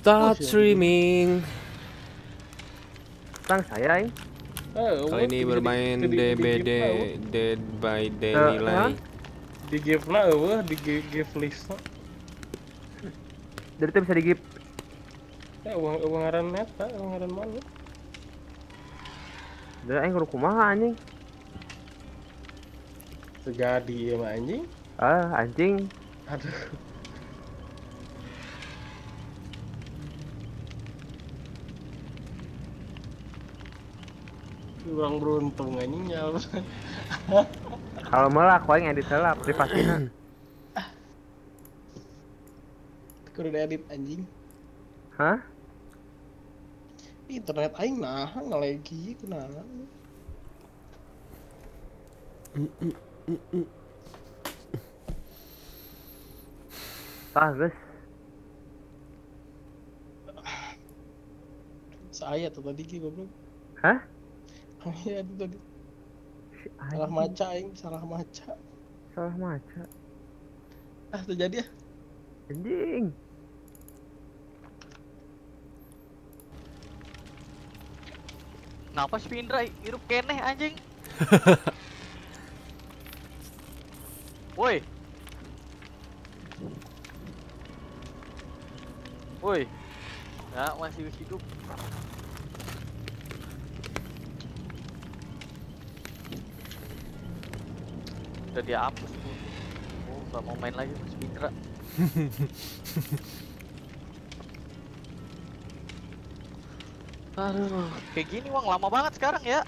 Start streaming. Sang saya ini. Kali ini bermain DBD Dead by Daylight. Di give lah, di give list. Dari itu bisa di give. Ya uang ngaran neta, uang ngaran mana? Dari aing kudu kumaha anjing. Terjadi ya mah anjing. Anjing. Aduh. Kurang beruntung anjing ya. Kalau malah aku aing edit heula privasina. Kudu edit anjing. Hah? Internet aing nah ngelegi kunaon. Guys. Saya tuh tadi ki goblok. Hah? Iya itu tadi. Salah Anjing. maca aing, salah maca. Salah maca. Terjadi ya. Anjing. Kenapa si Pindra hirup keneh anjing? Woi. Woi. Ya, masih hidup. Udah dihapus tuh. Oh, gak mau main lagi Mas Pindra. Aduh, kayak gini Wang lama banget sekarang ya.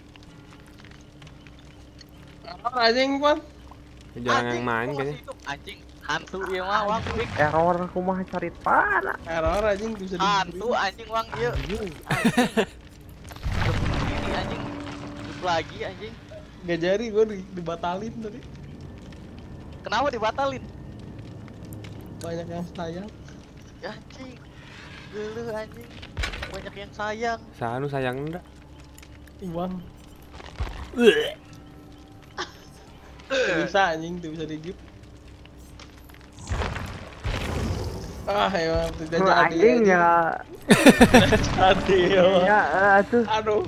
Anjing Bang. Jarang yang main kayaknya. Anjing, hantu ya Wang, Wang. Error kumaha cari pana. Error anjing bisa di Hantu anjing Wang, yuk. Anjing. Ini anjing. Hidup lagi anjing. Gak jadi gue dibatalin tadi. Kenapa dibatalin? Banyak yang sayang. Ya anjing. Dulu anjing. Banyak yang sayang. Sanu sayang enggak? Uang. Bisa anjing tuh bisa di-give. Emang tidak jadi Anjing ya. Jadi Ya atuh. Aduh.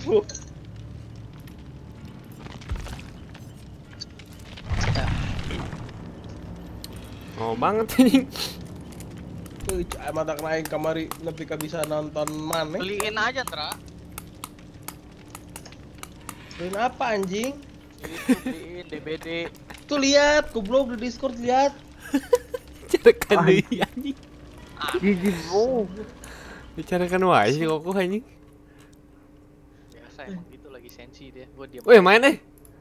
Oh banget anjing. Mata naik kamari nepi ka bisa nonton mana? Beliin aja Tra. Beliin apa anjing? Itu beliin DBD. Tuh lihat, goblok di Discord lihat. Bicarakan deui anjing. Jijik oh. Bicarakan wae sih kok anjing. Biasa emang gitu lagi sensi dia. Gua diam. Woi, main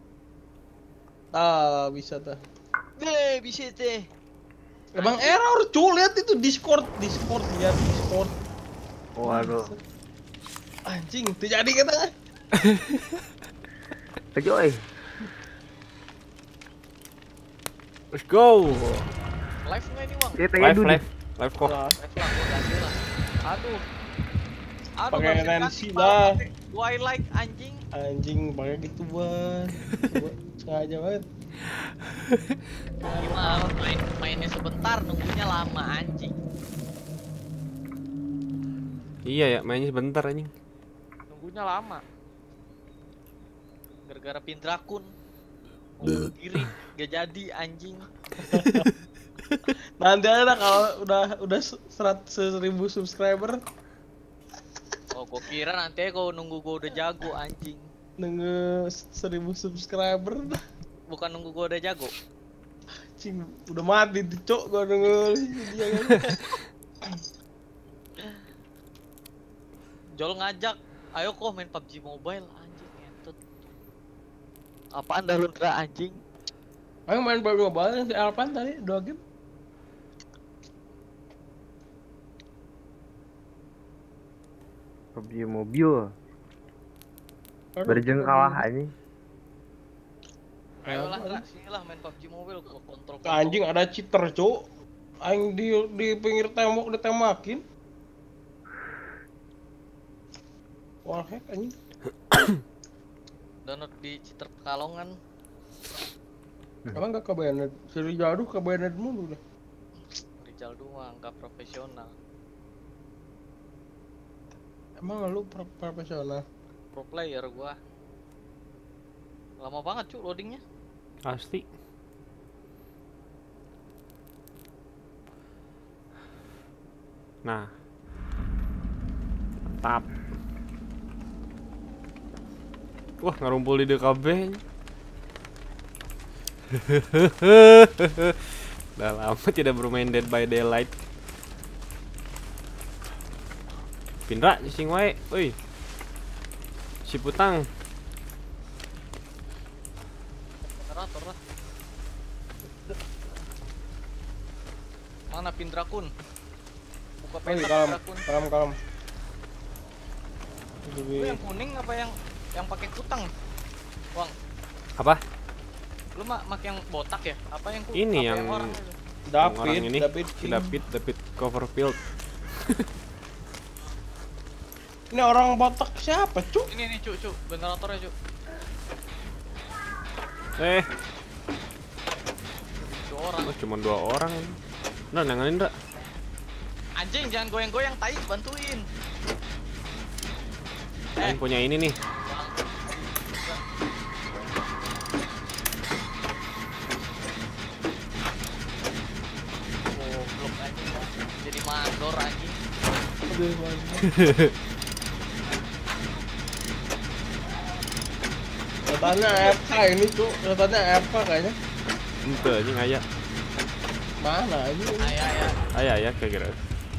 Bisa tuh. Bisa teh. Emang error cu, lihat itu Discord lihat Discord. Waduh. Anjing, terjadi kita kan? Kejoy. Let's go. Live nggak ini Wang? Kita Live dulu. live kok. Live lah, gua ganti lah. Aduh. Pakai baru Nancy ganti lah. pakai Twilight anjing. Anjing pakai gitu ban. Sengaja banget. Gimana mainnya sebentar nunggunya lama anjing. Iya ya, mainnya sebentar anjing. Nunggunya lama. Gara-gara Pindrakun. Mau kiri gak jadi anjing. Nanti ada kalau udah 100.000 subscriber. Oh, gua kira nanti kau nunggu gua udah jago anjing. Nunggu 1.000 subscriber. Bukan nunggu gua udah jago. Anjing, udah mati tuh cok gua nunggu dia kan. Jol ngajak, ayo kok main PUBG Mobile anjing ngentut. Apaan dah lu Ndra anjing? Ayo main baru Mobile si Alpan tadi 2 game. PUBG mobil. Berjengkalah anjing. Ayolah Ndra, sinilah main PUBG Mobile gua kontrol. Anjing ada cheater cok. Aing di pinggir tembok ditembakin. Wah hack anjing. Download di cheater Pekalongan. Emang gak kebayanan? Seri jauh kebayanan mulu dah. Rizal doang, gak profesional. Emang lu profesional? Pro player gua. Lama banget cu loadingnya. Pasti. Nah. Mantap. Wah, ngarumpul di DKB. Udah lama tidak bermain Dead by Daylight. Pindra, sing wae, euy. Si Putang. Generator lah. Mana Pindrakun? Buka Woi, peta kalem, Pindrakun. kalem. Lu yang kuning apa yang pakai kutang? Wang, Apa? lu mak yang botak ya? Apa yang Ini apa yang orang itu? orang ini, David si King. David Coverfield. Ini orang botak siapa, Cuk? Ini nih cu, generatornya cu. Dua orang. Oh, cuma 2 orang. Nah, nanganin Indra. Anjing jangan goyang-goyang, tai bantuin. Yang punya ini nih. Goblok anjing. Jadi mandor anjing. Katanya AFK ini, Cuk. Katanya AFK kayaknya. Ente anjing aya. Mana ini? Ayah. Aya kayak gitu.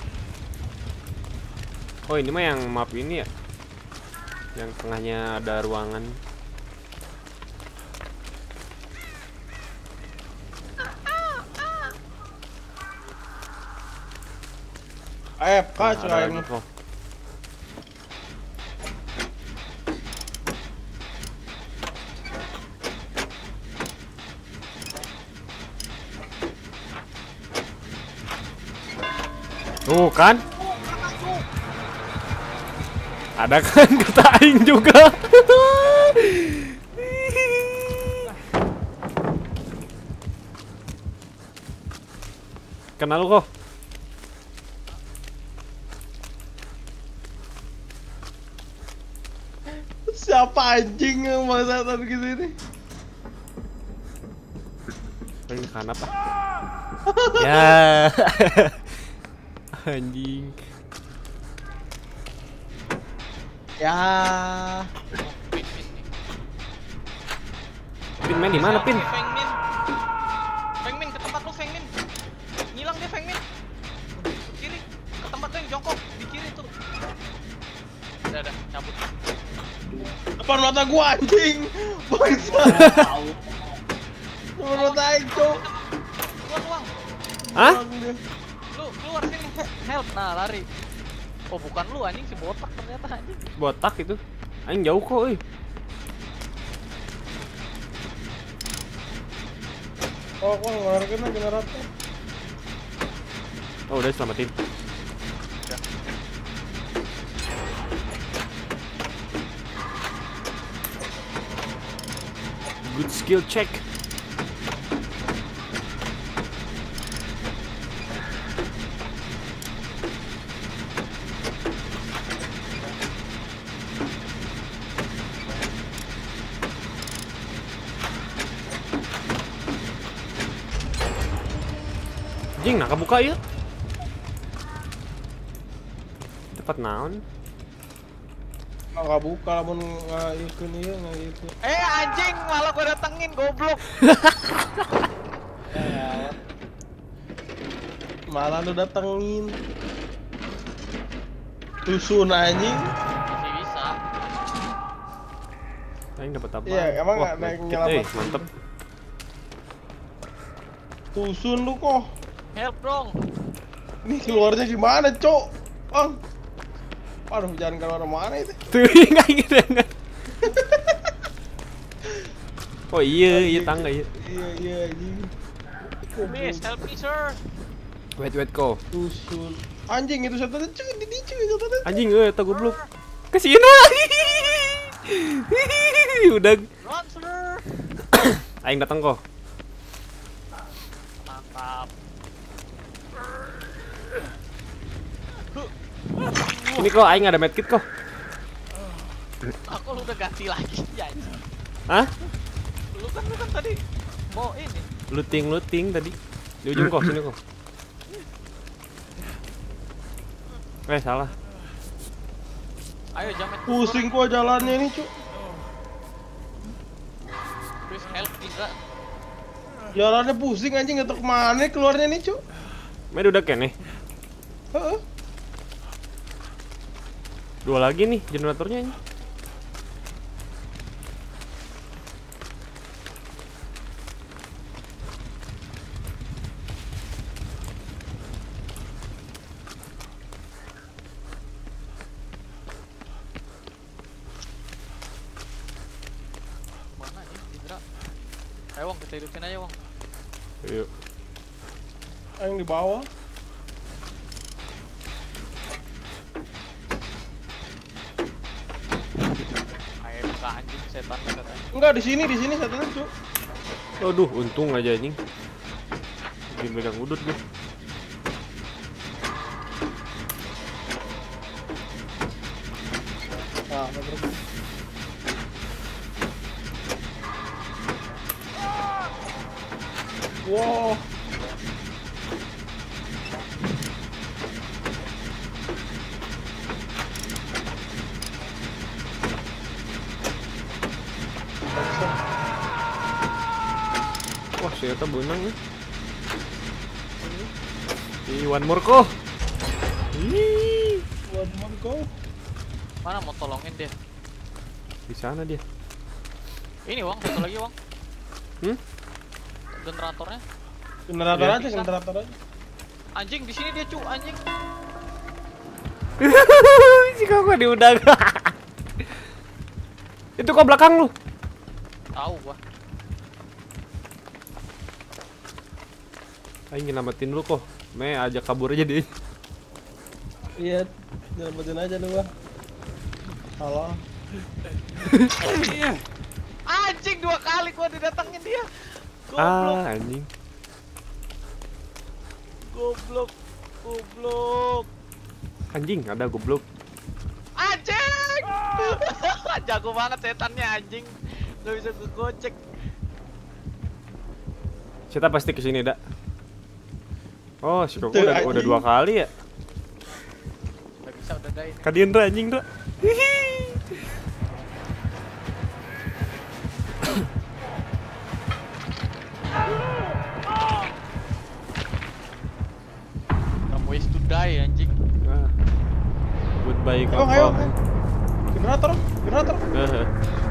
Oh, ini mah yang map ini ya. Yang tengahnya ada ruangan. AFK Nah, Cuk ada ini. lagi kok. Tuh kan? Ada kan kata aing juga. Kenal lu kok? Siapa anjing yang masatan gitu ini? Ini kan apa? Ya. Anjing. Ya. Pin main di mana, Pin? Fengmin ke tempat lu, Fengmin. Ngilang dia, Fengmin. Ke kiri, ke tempat lu yang jongkok di kiri tuh. Udah, cabut. Depan mata gua anjing. Bangsa. Depan mata aing, Cuk. Keluar. Hah? Lu keluar sini. Help, nah lari. Oh, bukan lu anjing, si botak ternyata anjing. Botak itu. Aing jauh kok, euy. Oh, kok ngeluarin generator? Oh, udah selamatin. Good skill check. Jing, nah kebuka ya. Tepat naon? Nggak buka, lamun nggak ikut iya nggak ikut. Anjing, malah gua datengin, goblok. Malah lu datengin. Tusun anjing. Masih bisa. Aing dapat apa? Iya, emang Wah, nggak ada yang medkit, nyelamatin. mantep. Tusun lu kok. Help dong. Ini keluarnya gimana, Cok? Bang. Aduh, jangan keluar mana itu. Tuh, enggak gitu enggak. Oh iya tangga iya. Iya anjing. Miss, help me, sir. Wait kok. Tusun. Anjing itu setannya cuy, di cuy setannya. Anjing tak goblok. Kesini. Udah. Run, sir. Aing datang kok. Mantap. Ini kok aing ada medkit kok. Aku udah ganti lagi ya. Hah? Lu kan tadi mau ini. Looting tadi. Di ujung kok, sini kok. Salah. Ayo jamet. Pusing gua jalannya ini, Cuk. Please help Indra. Jalannya pusing anjing, enggak tahu kemana keluarnya nih, Cuk. Med udah kene. Heeh. 2 lagi nih generatornya ini. Mana nih Indra? Ayo Wong, kita hidupin aja Wong. Yuk. Yang di bawah. Ayo buka anjing setan katanya. Enggak, di sini satunya, Cuk. Aduh, untung aja anjing. Bikin pegang udut gue. Nah, terus. Wow. Wah, ternyata benang nih. One more kok. One more go. Mana mau tolongin dia? Di sana dia. Ini Wong, satu lagi Wong. Generatornya. Generator Iya. aja, generator aja. Anjing di sini dia cu, anjing. Si kok di udang. Itu kok belakang lu. Tahu gua. Aing nyelamatin lu kok. Me ajak kabur aja dia. Iya, nyelamatin aja lu, Bang. Halo. Anjing 2 kali gua didatengin dia. Goblok, Anjing. goblok. Anjing, ada goblok. Anjing. Jago banget setannya anjing. Gak bisa gue gocek. Kita pasti kesini dak. Oh, si Koko Tuh, udah anjing. 2 kali ya. Gak bisa udah dain. Kadiendra anjing, Dra. Kamu waste to die anjing. Ah. Goodbye Bang, ayo. Koko. Generator. Heeh.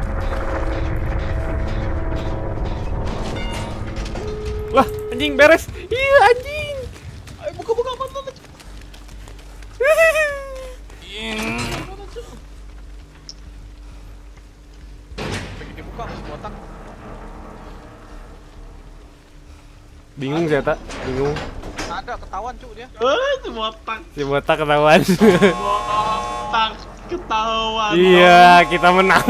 Wah, anjing beres. Iya, anjing. Ayo buka mata. Pengen dibuka masih botak. Bingung saya tak? Bingung. Ada ketahuan cu dia. Botak. Si botak ketahuan. Botak ketahuan. Iya, kita menang.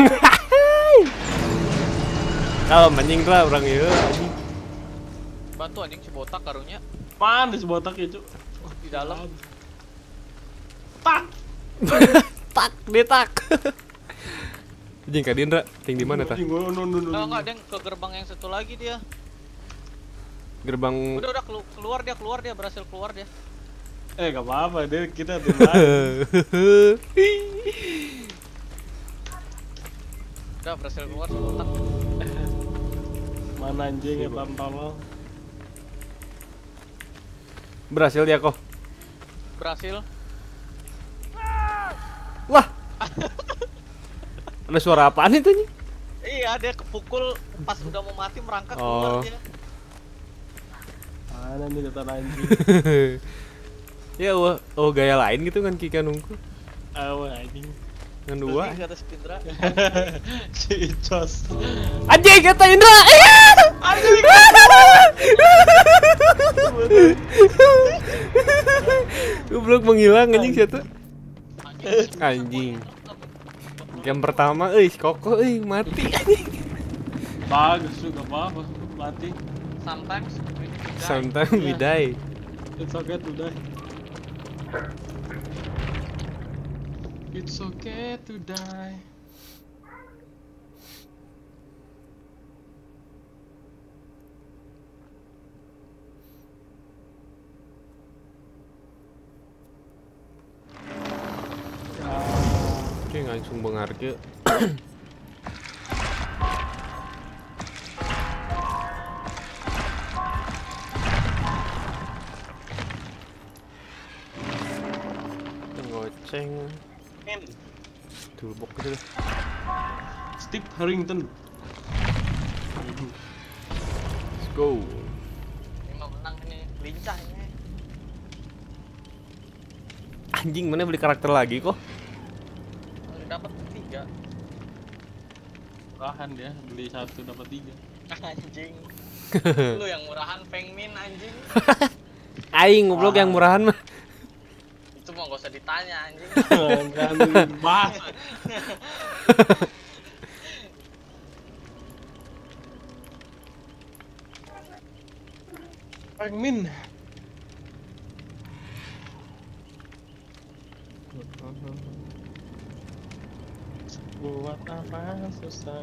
Kalau anjing lah orang itu. Anjing. Bantu anjing si botak karunya. Mana si botak ya, Cuk? Di dalam. Tak. Tak, dia tak. Anjing Kadiendra, ting di mana tah? Enggak dia ke gerbang yang satu lagi dia. Gerbang. Udah keluar dia berhasil keluar dia. Gak apa-apa, kita Udah berhasil keluar si botak. Mana anjing ya tolol. Berhasil dia kok. Berhasil. Wah. Ada suara apaan itu nih? Iya, dia kepukul pas udah mau mati merangkak Oh. keluar dia. Mana nih data anjing? Ya oh gaya lain gitu kan Kika nunggu. Anjing. Dengan 2. Terus kata si Indra. Si Icos. Anjing kata Indra. Anjing. Goblok menghilang anjing siapa? Anjing. Game pertama si Koko mati anjing. Bagus juga apa-apa, mati. Sometimes we need to die. Sometimes we die. It's okay to die. It's okay to die. Oke, langsung bengar ke. Ngoceng. Men, Toolbox gitu. Steve Harrington. Let's go. Ini mau menang ini, lincah ini. Anjing, mana beli karakter lagi kok? Udah dapat 3. Murahan dia, beli 1 dapat 3. Anjing. Lu yang murahan Fengmin anjing. Aing goblok yang murahan mah. Itu mah gak usah ditanya anjing. Kan bahas. Min. Buat apa susah?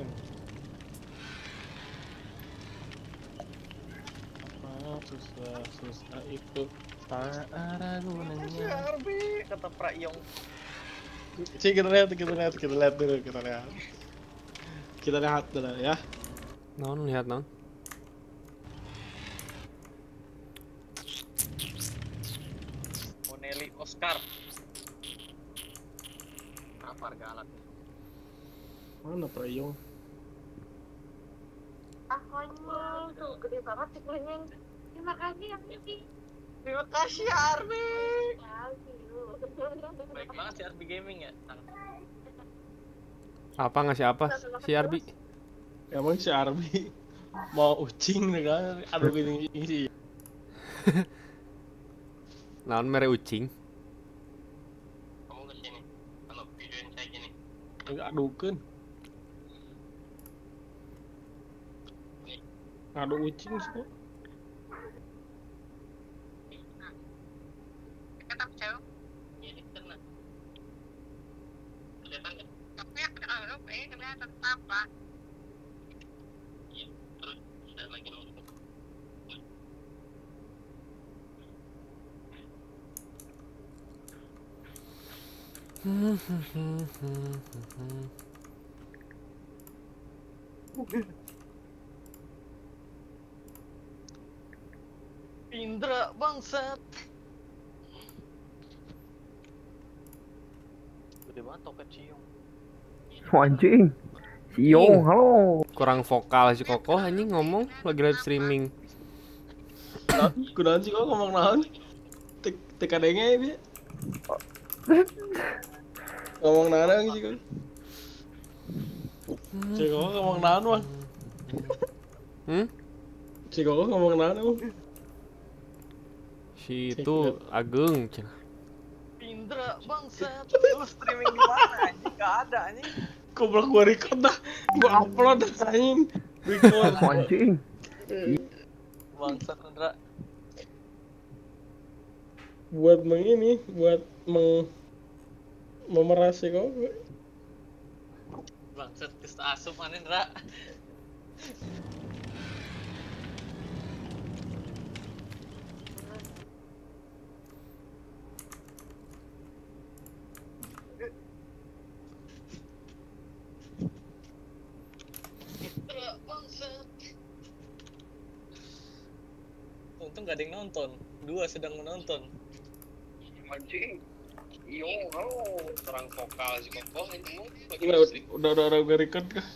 Apa susah itu tak ada gunanya. Arbi kata Prayong. Cik, kita lihat dulu, kita lihat dulu ya. Non lihat non. Moneli Oscar. Apa harga alat? Mana Prayong? Ahonya tuh gede banget sih kuenya. Terima kasih ya Miki. Terima kasih ya Arbi. Baik banget si Arbi Gaming ya. Apa ngasih apa? Si Arbi. Emang si Arbi mau ucing nih kan? Aduh gini sih. Naon mere ucing. Kamu ke sini. Kalau videoin saya gini. Enggak adukeun. Adu ucing sih. Kata cewek. Ini kena. Kelihatan nggak? Tapi aku udah kelihatan apa? Iya. Terus sudah lagi nunggu. Indra bangsat. Gede banget toket cium. Anjing. Sio, halo. Kurang vokal si Koko anjing ngomong lagi live streaming. Kunaon sih kok ngomong naon? TKD-nya ini. Ngomong naon sih kok? Cik kok ngomong naon mah? Cik kok ngomong naon mah? Si itu Ageng cenah. Indra bangsat. Lu streaming di mana anjing? Gak ada anjing. Goblok gua record dah. Gua upload dah anjing. Record. Anjing. Bangsat Indra. Buat ini, buat memerasi kok. Bangsat kes asup mana Indra. Untung gak ada yang nonton, 2 sedang menonton. Anjing. Iyo, halo. Kurang vokal si Koko itu Udah gua record kah?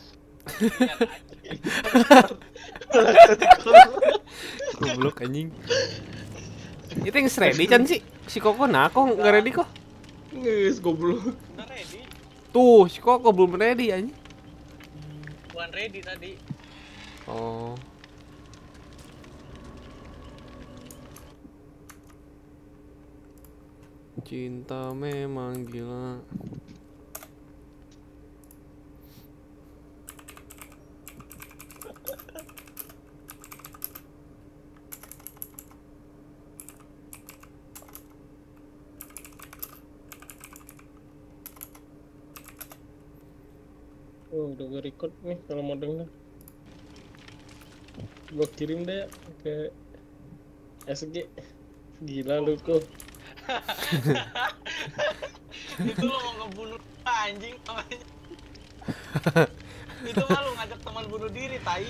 Goblok anjing. Itu yang ready kan sih? Si Koko nah kok nggak ready kok? Nges goblok. Udah ready, Tuh, si Koko belum ready anjing. bukan ready tadi. Oh. Cinta memang gila. Oh, udah gue record nih kalau mau denger. Gue kirim deh ke SG. Gila lu kok. Itu lo mau ngebunuh anjing namanya. Itu mah lu ngajak teman bunuh diri, tai.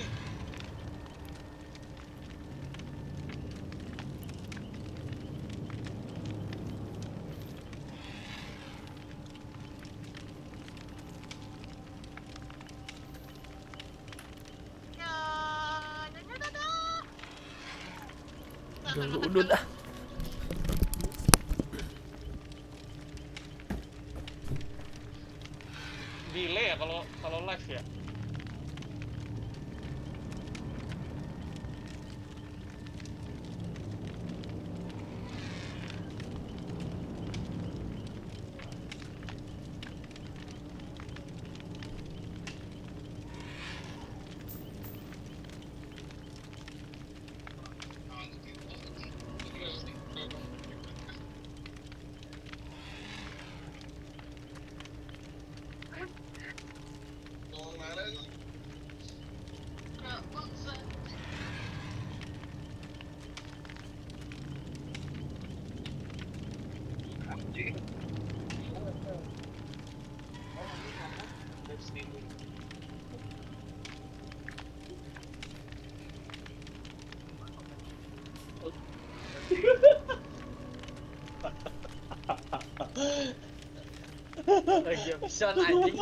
Udah dah. Delay ya kalau live ya. Lagi habisan anjing.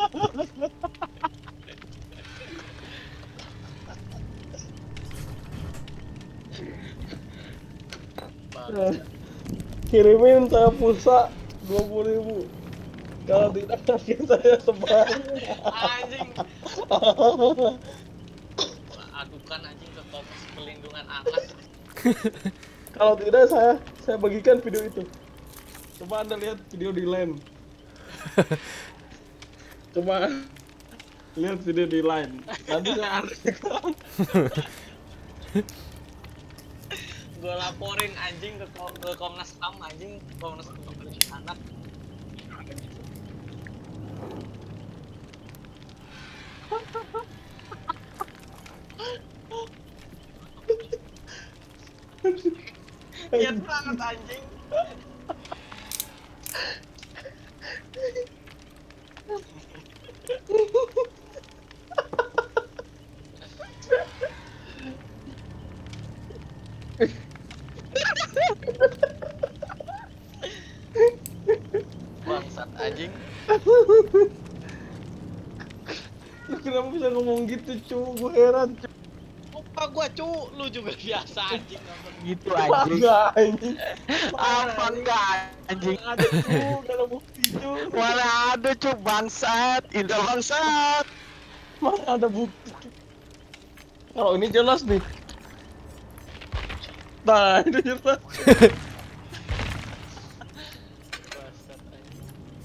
Kirimin saya pulsa 20.000. Kalau tidak nanti saya sebar. Anjing. Adukan anjing ke Komnas Perlindungan Anak. Kalau tidak saya bagikan video itu. Coba Anda lihat video di line. Coba lihat video di line. Nanti saya artikan. Gue laporin anjing ke Komnas HAM anjing, Komnas Perlindungan Anak. Lihat banget anjing. Bangsat anjing. Lu kenapa bisa ngomong gitu, cu? Gue heran, cu. Lupa gua cu, lu juga biasa anjing ngomong Gitu Apa anjing. enggak, anjing? Apa enggak anjing? Ada, cu. Gak ada bukti, cu. Mana ada cu bangsat, Indra bangsat. Mana ada bukti, cu. Kalau ini jelas nih. Nah, ini jelas. bangsat anjing.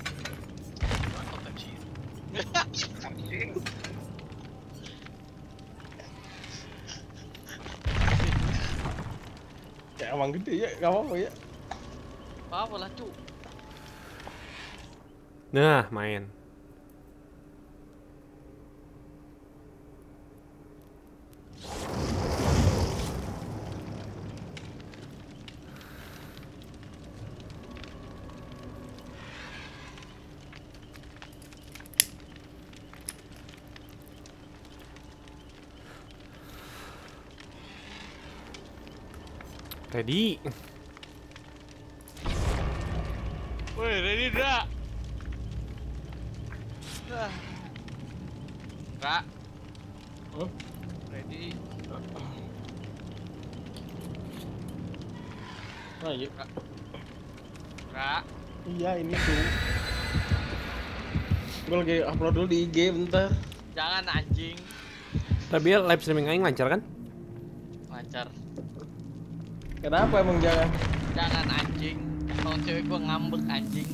Ya emang gede ya, gak apa-apa ya. Apa lah cu. Nah, main. Ready? Woi, ready dah. Ra. Huh? Ready. Nah, iya. Ra. Iya, ini tuh. Gue lagi upload dulu di IG bentar. Jangan anjing. Tapi ya live streaming aing lancar kan? Lancar. Kenapa emang jangan? Jangan anjing. Kalau cewek gua ngambek anjing.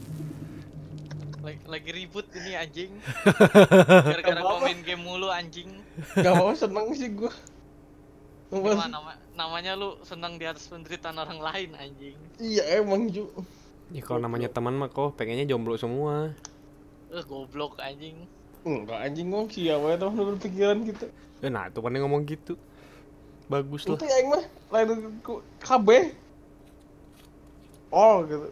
Lagi ribut ini anjing. Gara-gara gua main game mulu anjing. Gak mau, seneng sih gue. Gimana namanya lu senang di atas penderitaan orang lain anjing. Iya emang, Ju. Ya kalau namanya teman mah kok pengennya jomblo semua. Goblok anjing. Enggak anjing ngomong siapa ya tuh berpikiran gitu. Nah itu pandai ngomong gitu. Bagus lah. Itu yang mah lain KB. Oh gitu.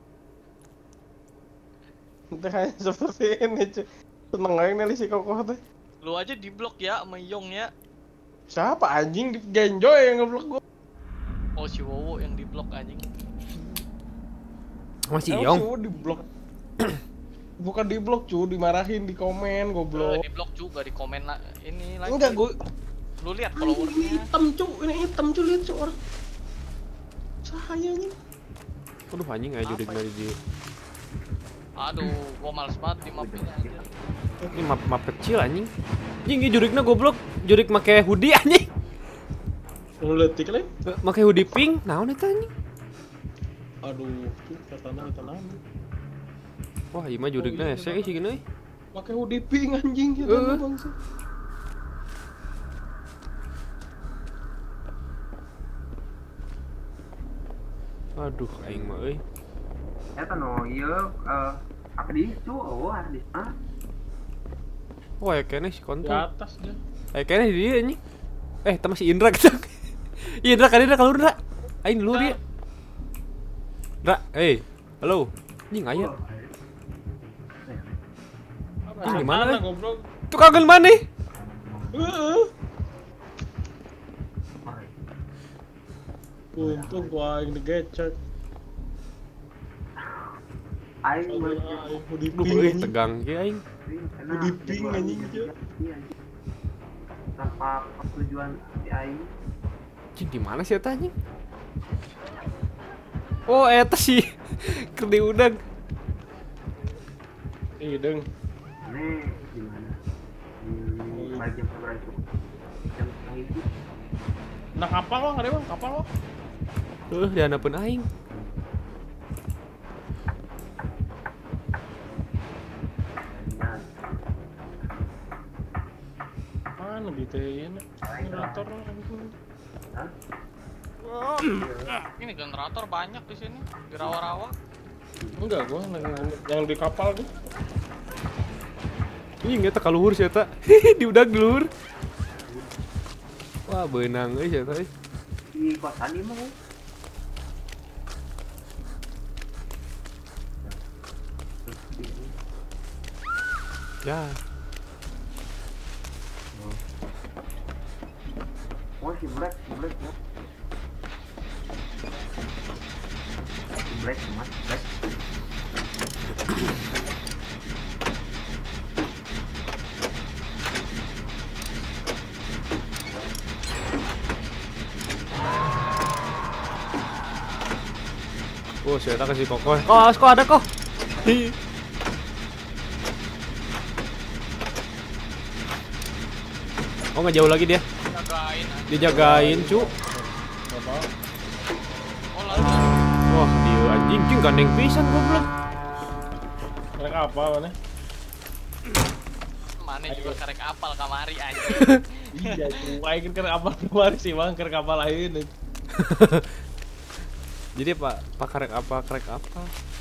Itu kayak seperti ini cuy. Seneng aja nih si Kokoh teh. Lu aja di blok ya sama Yong ya. Siapa anjing di Genjoy yang ngeblok gua? Oh si Wowo yang di blok anjing. Masih Emang Yong. si Wowo di blok. Bukan di blok cuy, dimarahin di komen goblok. Di blok juga di komen lah ini lagi. Enggak gua. Lu lihat Anjing ini followernya. hitam cuy, ini hitam cuy lihat cuy orang. Cahayanya. Aduh anjing aja udah dari dia. Aduh, gua males banget di map ini anjir. Ini map kecil anjing. Anjing ini juriknya goblok. Jurik make hoodie anjing. Lu lihat tik lain? Make hoodie pink. Naon eta anjing? Aduh, katana. Wah, ieu mah jurikna hese sih gini. Pakai hoodie pink anjing gitu bangsa. Aduh, aing mah euy. Eta no ieu apa di itu? Oh, di sana. Wah, kene si Di kontol. atas dia. Kene di dia anjing. Eta masih Indra kita. Indra kan Indra kalau Indra. Aing dulu dia. Indra, halo. Anjing aya. Ini di mana, goblok? Tuh kangen mana? Untung gua yang digecek. Aing Hoodie Duh, pink. tegang ge aing. di ping anjing aja. Tanpa tujuan si aing. Anjing di mana sih eta anjing? Oh, eta sih. Keur di udang. Deng. Ini gimana? Balik jam berapa itu? Jam setengah itu. Nah kapal lo, ada bang kapal lo. Di hadapan aing. Mana BTN? Generator lo. Hah? Ini generator banyak di sini, di rawa-rawa. Enggak, gua yang di kapal tuh. Ih, eta ka luhur sih eta. Di udang di luhur. Wah, beunang euy sih eta. Di kosan ini mah. Ya. Oh, si Black. Black, mas, Black. Oh, si eta kasih kokoh. Kok ada kok. Hi. Oh, nggak jauh lagi dia. Jagain anjing. Dijagain, cu. Apa? Oh lalu. Wah, dia anjing gandeng pisan goblok. Yang kapal mana? Mana juga karek apal kamari anjing. Iya, gua ingin ke kapal kemarin sih bang, ke kapal lain. Jadi pak karek apa?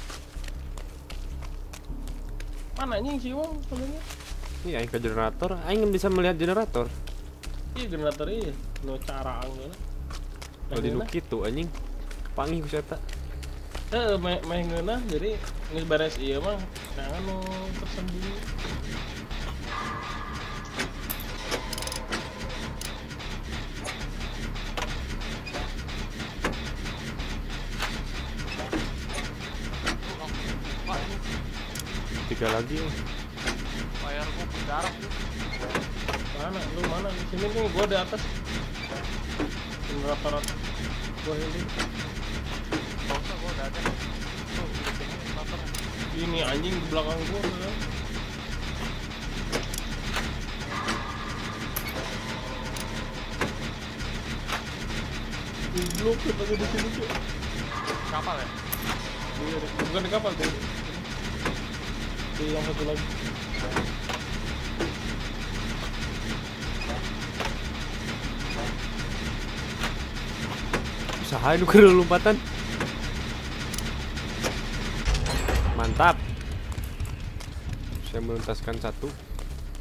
Mana anjing sih bang sebenarnya? Ini aing ke generator, aing bisa melihat generator. Iya generator iya, no cara angin. Kalau di nu kitu anjing. Panggih ku eta. Meh ngeunah jadi geus beres ieu mah nah anu tersembunyi. Tiga lagi. Bayar gua berdarah tuh. Mana? Lu mana? Di sini nih, gua di atas. Generator gua ini. Gak usah gua udah ada. Tuh, di sini generator. Ini anjing di belakang gua kan. Goblok ketemu di sini cuy. Kapal ya? Iya, bukan di kapal tuh. Di yang satu lagi. Usahain lu keur lompatan. Mantap. Saya menuntaskan satu.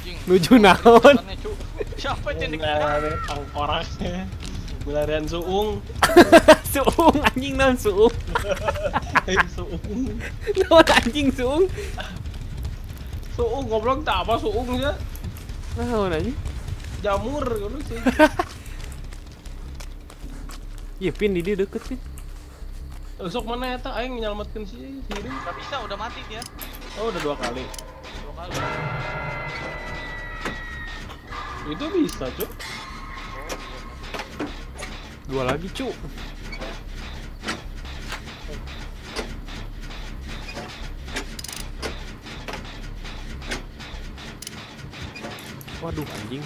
Anjing. Nuju naon? Bukannya, Cuk. Siapa yang di Mulai tangkoraknya. Mulai suung. Suung anjing naon suung? Suung. Naon anjing suung? Suung goblok tak apa suung ya. Naon anjing? Jamur goblok sih. Iya pin di dia deket pin. Sok mana eta aing nyelametkeun si Hiring. Gak bisa, udah mati dia. Oh, udah 2 kali. 2 kali. Itu bisa, Cuk. Dua lagi cu. Waduh anjing.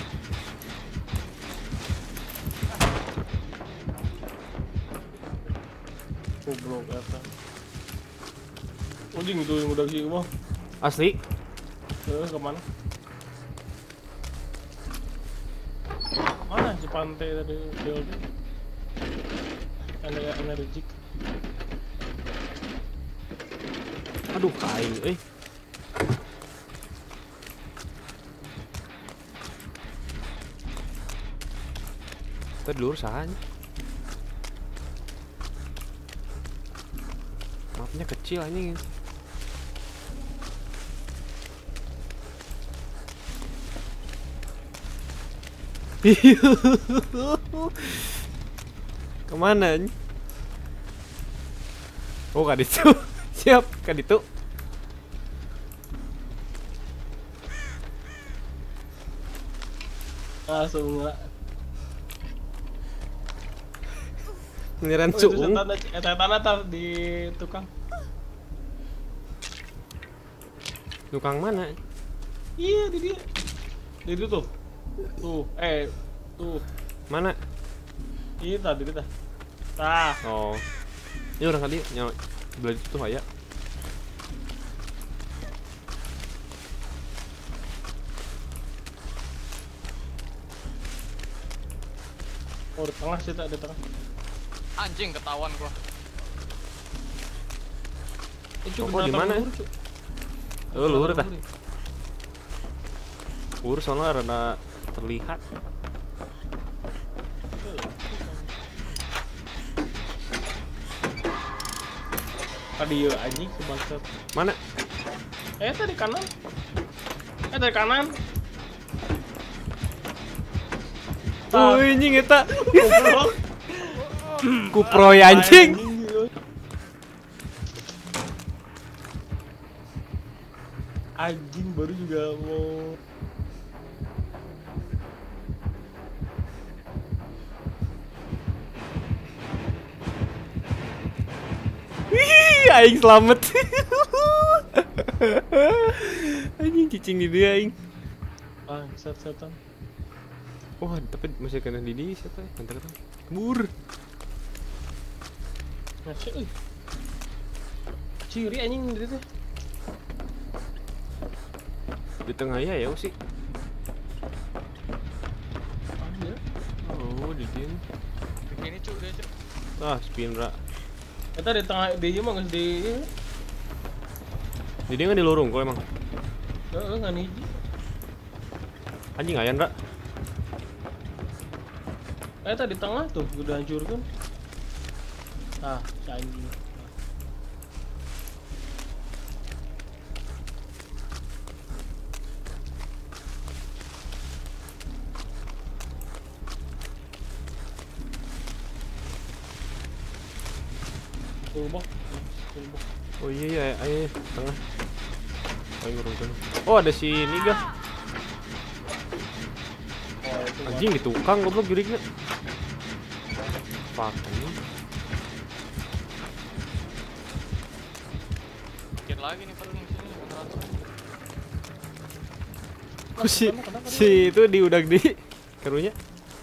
Goblok eta. Anjing itu yang udah sih mah. Asli? Kemana? Mana si pantai tadi? Energik. Aduh kain Tadi lurus sahanya. Mapnya kecil anjing. Kemana? Oh kak itu. Siap kak itu. Langsung lah. Ngeliran Oh, itu suung. setan atas di tukang. Tukang mana? Iya di dia. Di itu tuh. Tuh, tuh. Mana? Iya tadi kita. Tah. Oh. Ini orang kali nyawa belah itu ya. Oh, di tengah sih tak di tengah. Anjing ketahuan gua. Kok di mana? Oh, luhur tah. Luhur soalnya rada terlihat. Tadi ya anjing sebangsat. Mana? Tadi kanan. Dari kanan. Oh, anjing eta. Goblok. Kuproy anjing. Anjing baru juga mau. Aing selamat. Anjing cicing di dia aing. Setan. Wah, tapi masih kena di dia siapa ya? Kantor. Kabur. Ngasih euy. Ciri anjing di teh. Di tengah ya sih. Anjir. Oh, di dia. Ini Cuk, dia Cuk. Ah, spinra. Eta di tengah dia mah geus di Di dia kan di lorong kok emang. heeh ngan hiji. Anjing ayan, Ra. Eta di tengah tuh udah hancurkan. Ah, si anjing. Tumbok. Oh iya, ayo tengah. Ayo ngurungkan. Oh, ada si Niga. Oh, itu Anjing di tukang goblok jurigna. Fuck anjing. Dikit lagi nih paling sini generator. Kok si itu diudag di karunya.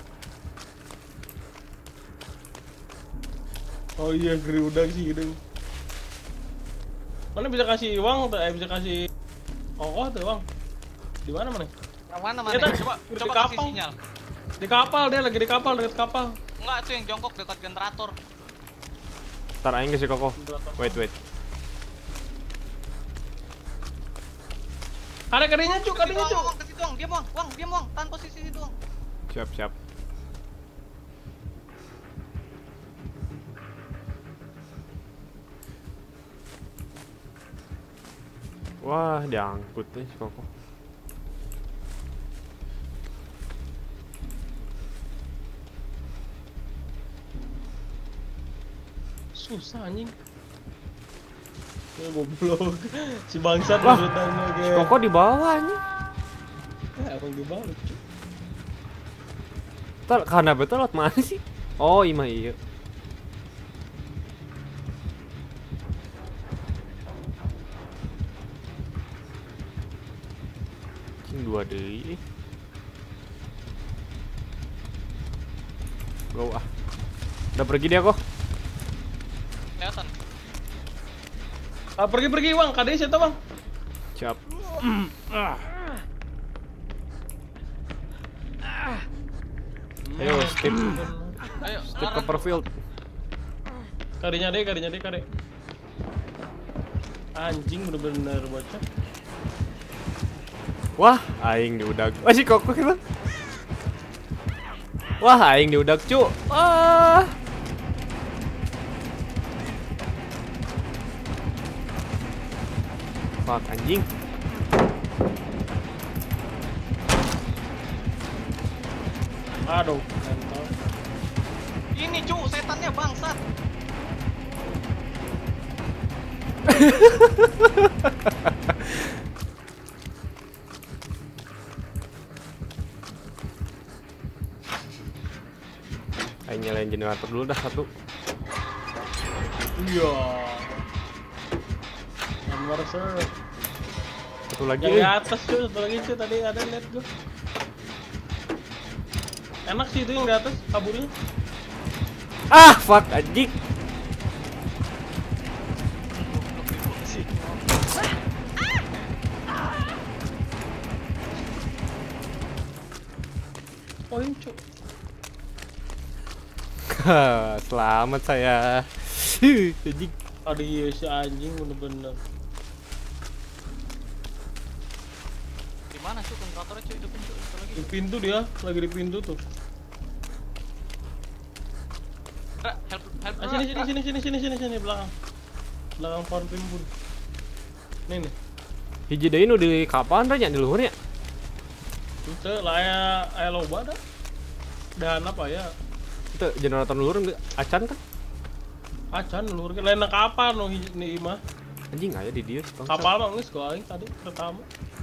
Oh iya, geri udang sih gitu. Mana bisa kasih uang tuh? Bisa kasih ongkos tuh uang. Di mana mana? Yang mana mana? Kita Coba di coba kasih kapal. sinyal. Di kapal, dia lagi di kapal, dekat kapal. Enggak, itu yang jongkok dekat generator. Ntar aing kasih kokoh. Wait. Ada kadenya cuk, kadenya cuk. Ke situ, Wang. Diam, Wang. Wang, diam, Wang. Tahan posisi situ, Wang. Siap, siap. Wah, diangkut nih si Koko. Susah anjing. Ya goblok. Si bangsat Wah, urutannya Si kayak. Koko di bawah nih. Ya, abang di bawah cuk. Karena betul lewat mana sih? Oh, iya. Cing 2 deui. Go ah. Udah pergi dia kok. Kelihatan. Ah, pergi Bang, kadenya siapa Bang? Siap. Ayo, skip Ayo, ke larang. Copperfield. Kadenya deh, kade. Anjing bener-bener bocah. Wah, aing diudag. Wah, si Koko kita. Wah, aing diudag, cu. Wah. Fuck, anjing. Aduh, mental. Ini, Cu, setannya bangsat. Aing nyalain generator dulu dah satu. Iya. Anwar sir. Satu lagi. Yang di atas cuy, satu lagi cuy, tadi ada liat gua. Enak sih itu yang di atas, kaburnya. Ah, fuck, anjing. Poin cuy. Selamat saya. Anjing. Aduh iya si anjing bener-bener. Di mana, Cu? Generatornya, Cu, hidupin, Cu. Itu lagi. Di pintu dia, lagi di pintu tuh. Ra, help, Ah, Ra, Ra. sini belakang. Belakang pohon primbun. Nih. Hiji deui nu di kapan nya di luhur ya? Itu lah aya loba dah. Dan apa ya? Itu generator luhur enggak acan kan? Acan lur ke lain kapal no ini imah. Anjing aya di dieu. Kapal mah geus gua aing tadi pertama.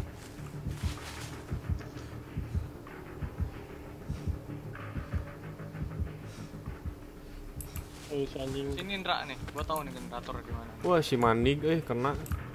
Oh, si anjing. Sini, Indra nih. Gua tahu nih generator di mana. Wah, si Manig kena.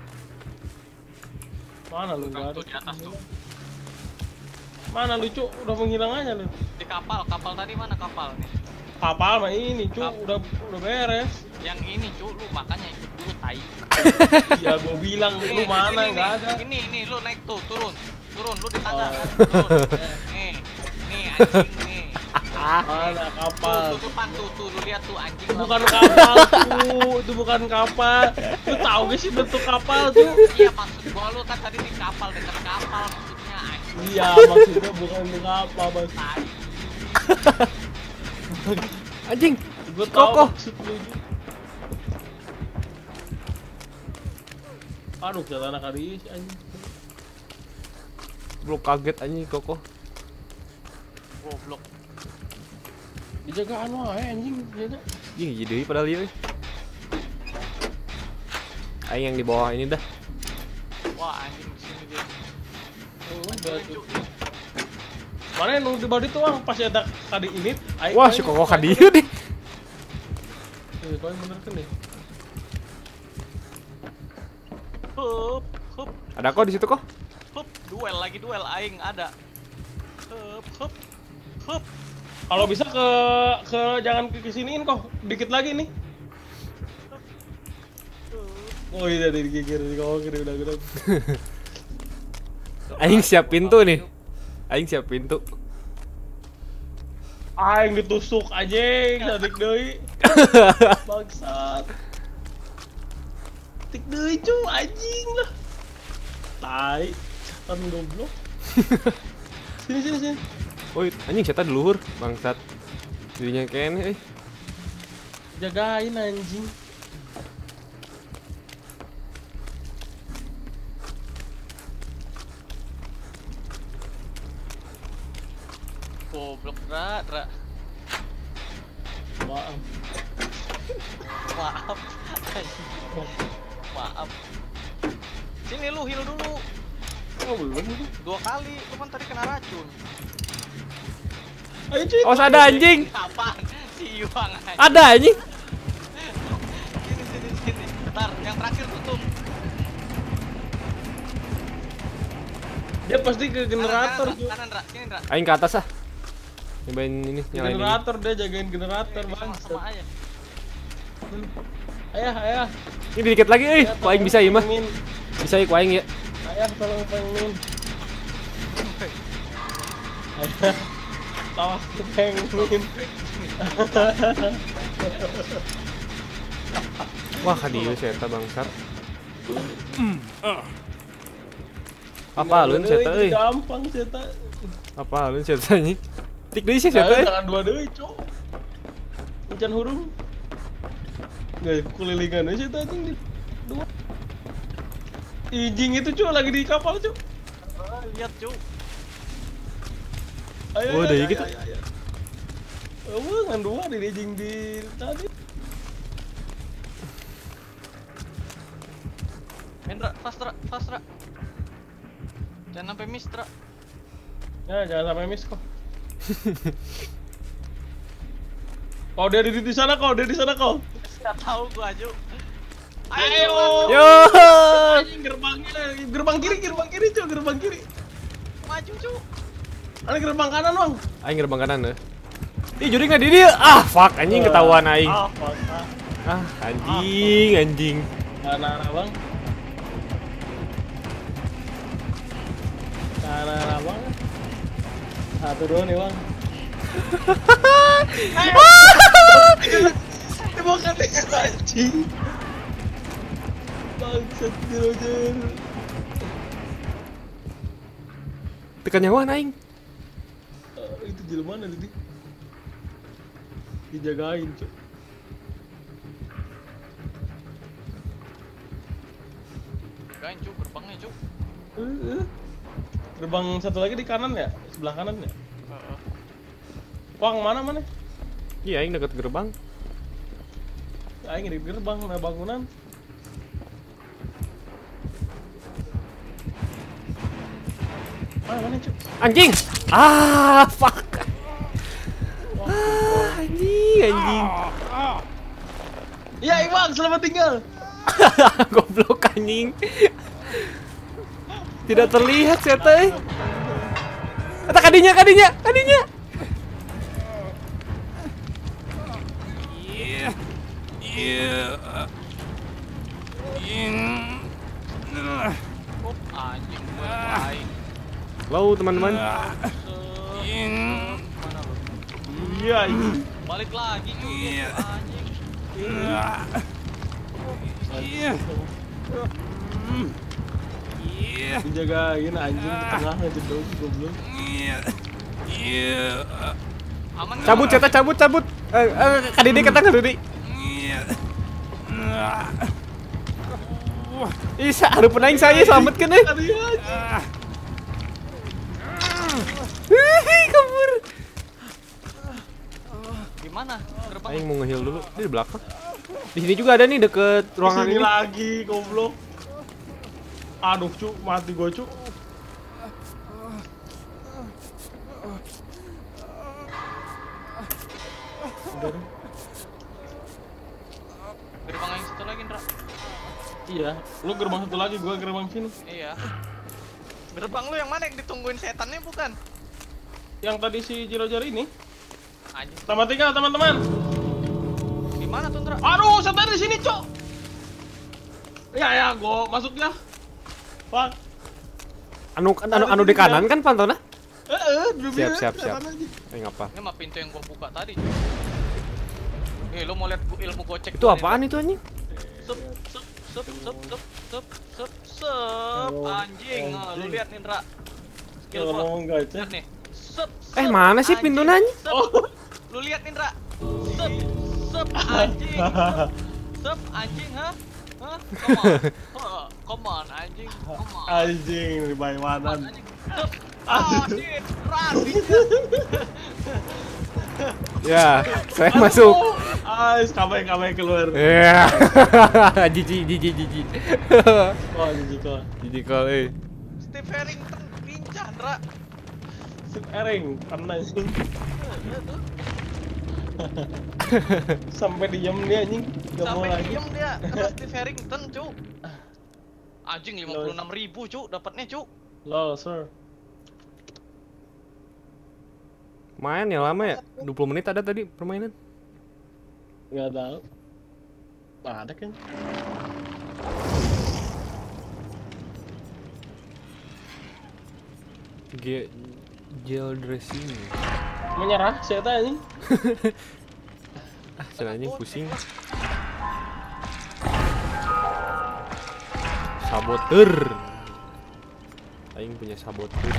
Mana lu enggak ada? Tuh di atas tuh. Mana lu, Cuk? Udah menghilang aja lu. Di kapal tadi mana kapal nih? Kapal mah ini, Cuk, udah beres. Yang ini, Cu, lu makanya ikut dulu tai. Ya gua bilang lu mana enggak ada. Ini lu naik tuh, turun, lu di tangga. Oh. Turun. Nih anjing nih. Mana kapal? Tuh, lu lihat tuh anjing. Itu bukan kapal, tuh. Itu bukan kapal. Lu tahu gak sih bentuk kapal tuh? Iya, maksud gua lu kan tadi di kapal, dekat kapal maksudnya anjing. Iya, maksudnya bukan bentuk kapal, Bang. Tai. Anjing. Gua tahu Koko. maksud lu. Aduh, kelihatan anak hari si anjing. Belum kaget anjing Koko. Goblok. Dijagaan wae anjing, jaga. Anjing hiji deui padahal ieu. Aing yang di bawah ini dah. Wah, anjing di sini dia. Udah tuh. Mana yang di body tuh pas ada kadi ini? Wah, si Koko ka dieu deh. Kau bener kan nih? Hup. Ada kok di situ kok. Duel aing ada. Hup. Kalau bisa ke jangan ke siniin kok, dikit lagi nih. Oh iya dari gigir di kau kiri udah. Aing siap pintu nih. Aing siap pintu. Aing ditusuk anjing, sadik deui. Bangsat. Tik deui cu anjing lah. Tai. Setan goblok. Sini. Oh, anjing setan di luhur, bangsat. Dirinya kene Jagain anjing. Goblok, Dra. Maaf. Maaf. Maaf. Sini lu heal dulu. Oh belum. 2 kali, lu kan tadi kena racun. Ayo cuy. Oh, ada anjing. Apaan? Si Iwang aja. Ada anjing. Sini. Bentar, yang terakhir tutup. Dia pasti ke generator cuy. Kanan, Dra. Sini, Dra. Aing ke atas ah. Nyobain ini, nyalain ini. Generator dia jagain generator bang. Sama aja. Ayah. Ini dikit lagi ku aing bisa ieu mah. Bisa ku aing ya. Ayah tolong pengen. Ayah. Tawa pengen. Wah, kadieu eta bangsat. Apa alun eta euy? Gampang eta. Apa alun eta anjing? Tik deui sih eta euy. Jangan dua deui, Cok. Encan hurung. Gak kulilingan aja eta anjing di dua. Ijing itu Cok lagi di kapal, Cok. Lihat, Cuk. Ayo. Oh, udah gitu. Ngan dua di ijing di tadi. Hendra, fast, Dra. Jangan sampai miss, Dra. Ya, jangan sampai miss kok. Kau dia di sana kau. Enggak tahu gua, Cuk. Ayo. Yo. Anjing gerbang kiri Cok, gerbang kiri. Maju, Cuk. Ada gerbang kanan, Bang. Aing gerbang kanan deh. Ih, juring di dia. Ah, fuck anjing ketahuan aing. Fuck. Ah, anjing. Kanan, Bang. Kanan, Bang. Satu dua nih, Bang. Ini bukan anjing. Bangsat Roger. Tekan nyawa aing. Itu jelema mana tadi? Dijagain, Cok. Gain, Cuk, gerbangnya, Cuk. Gerbang satu lagi di kanan ya? Sebelah kanan ya? Wang, mana? Iya, aing deket gerbang. Aing di gerbang, nah bangunan. Mana, Cuk? Anjing. Ah, fuck. Ah, anjing. Ya, Iwang, selamat tinggal. Goblok anjing. Tidak terlihat sete. Eta kadinya. Oh, anjing gua baik. Halo teman-teman. Mana lu? Iya, ini. Balik lagi, Cuk. Anjing. Dijagain anjing di tengahnya jedok goblok. Aman nggak? Cabut sete, cabut. Kadidi kata kadidi. Isa, hareupeun aing saya selamatkeun euy. Kabur. Gimana? Gerbang. Aing mau nge-heal dulu. Di belakang. Di sini juga ada nih deket ruangan Sini ini. lagi goblok. Aduh, Cuk, mati gua, Cuk. Gerbang yang satu lagi, Ndra. Iya, lu gerbang satu lagi, gua gerbang sini. Iya. Gerbang lu yang mana yang ditungguin setannya bukan? Yang tadi si Jirojar ini. Anjing. Selamat tinggal, teman-teman. Di mana tuh, Ndra? Aduh, setan di sini, Cok. Ya, gua masuk ya. Fuck. Anu di kanan kan pantona? Siap. kelihatan aja. Ngapa? Ini mah pintu yang gua buka tadi. Lo mau lihat ilmu gocek? Itu apaan itu anjing? Anjing, lu lihat nih, Indra. Skill Kalau gua. ngomong gacha. Lihat nih. Sep. Mana sih pintu nanya? Lu lihat nih, Indra. Sep, anjing. Sep, anjing, ha? Hah? Come on, anjing. Come on. Anjing, di Baywanan. Anjing. Sep. Oh shit, ras. Ya, saya masuk. Kamai keluar. Ya, jiji. Oh, jijik kok. Jiji kali. Steve Harrington pincah, Indra. Sip ering, pernah sih. Sampai diem dia anjing, gak mau Sampai lagi. diem dia, kata Steve Harrington, cu. Anjing 56.000, cu, dapatnya, cu. Lol, sir. Main ya lama ya? 20 menit ada tadi permainan. Gak tahu. Ada kan? Gel dressing. Menyerah, saya tanya. Anjing pusing. Saboteur. Aing punya saboteur.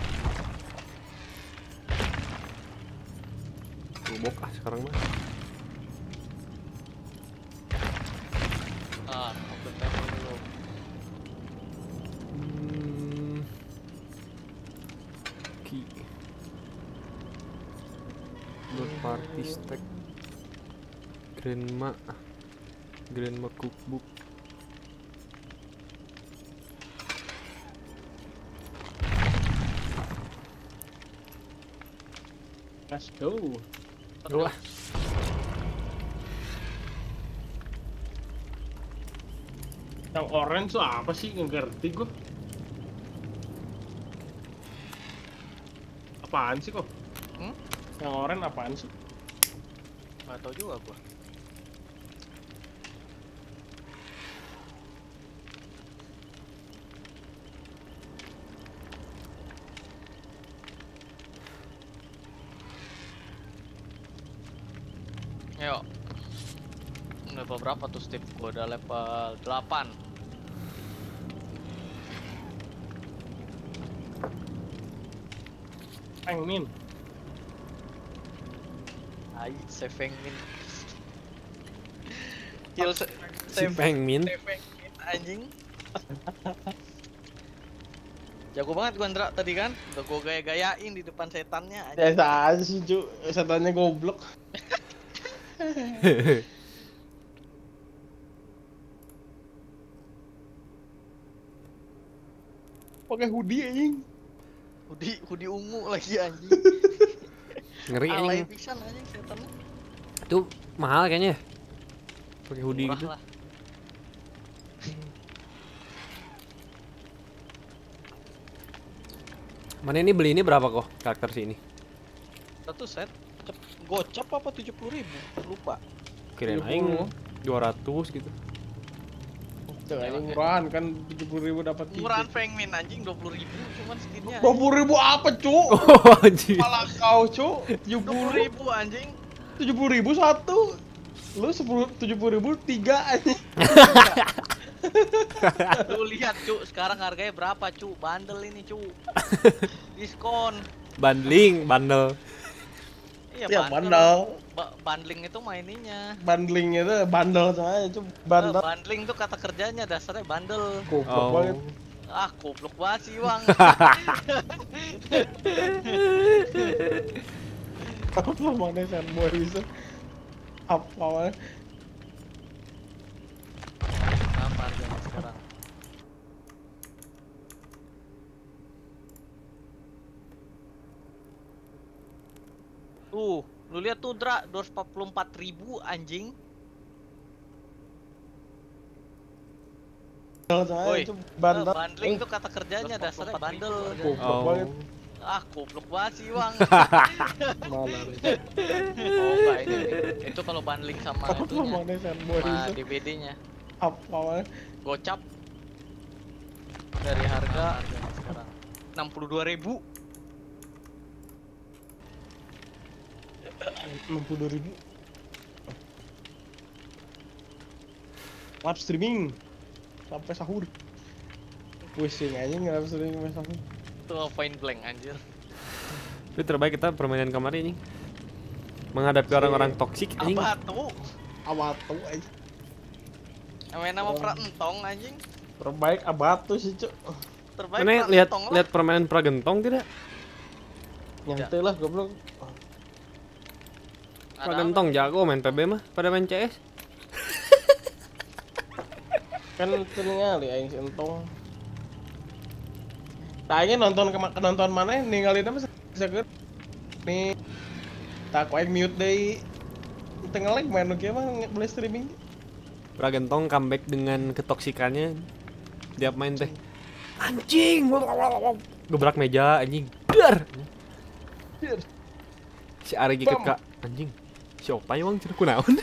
Bok sekarang mah. Open table dulu. Key. Not party stack. Grandma cookbook. Let's go. Wah. Yang orange tuh apa sih? Nggak ngerti gua. Apaan sih kok? Yang orange apaan sih? Nggak tahu juga gua. Ayo. Level berapa tuh Steve? Gua udah level 8. Min. Saving min. Kill Pengmin. anjing. Jago banget gua Andra tadi kan. Udah gua gaya-gayain di depan setannya anjing. Biasa aja sih, Cuk. Setannya goblok. Pakai hoodie anjing. Hoodie ungu lagi anjing. Ngeri Alay anjing. pisan anjing setannya. Itu mahal kayaknya. Pakai hoodie Murah gitu. lah. Mana ini beli ini berapa kok karakter sih ini? Satu set gocap apa 70.000? Lupa. Kirain aing 200 gitu. Tuh, ini murahan kan 70.000 dapat Murahan Fengmin anjing 20.000 cuman skinnya. 20.000 apa, Cuk? Oh anjir. Malah kau, Cuk. 20.000 anjing. 70.000 satu. Lu 70.000 tiga anjing. Lu lihat cu, sekarang harganya berapa cu? Bandel ini cu. Diskon. Bundling, bundle. Ya bandel. Bundling itu maininya. Bundling itu bandel sama itu bandel. Bundling tuh kata kerjanya dasarnya bandel. Goblok Oh. banget. Ah, goblok banget sih, Bang. Apa mana fanboy bisa? Apa? Apa harganya sekarang? Tuh, lu lihat tuh Dra, 244.000 anjing. Bandel sama Woi, itu bandel. bundling tuh kata kerjanya dasarnya bandel. Goblok banget. Ah, goblok banget sih, Bang. Malah. Oh, enggak ini. Itu kalau bundling sama Apa itunya. mana fanboy Sama bisa? DVD-nya. Apa? Gocap dari harga sekarang 62.000. 62.000. Live streaming. sampai sahur. Pusing anjing enggak sering sampai sahur. Tuh point blank anjir. Itu terbaik kita permainan kemarin nih. Menghadapi orang-orang toksik anjing. Abatu. Abatu anjing. Main nama Prantong anjing. Terbaik abatu sih, Cuk. Terbaik Mana Prantong lah. lihat permainan Pragentong tidak? Nyantai lah goblok. Ada Pragentong jago main PB mah, pada main CS. Kan ningali aing si entong. Tanya nonton mana ninggalin apa seger. Nih tak aing mute deui. Tengah lag main oke mah boleh streaming. Pragentong comeback dengan ketoksikannya. Tiap main teh. Anjing. Gebrak meja anjing. Dar. Si Ari gitu kak anjing. Siapa yang cek kunaon?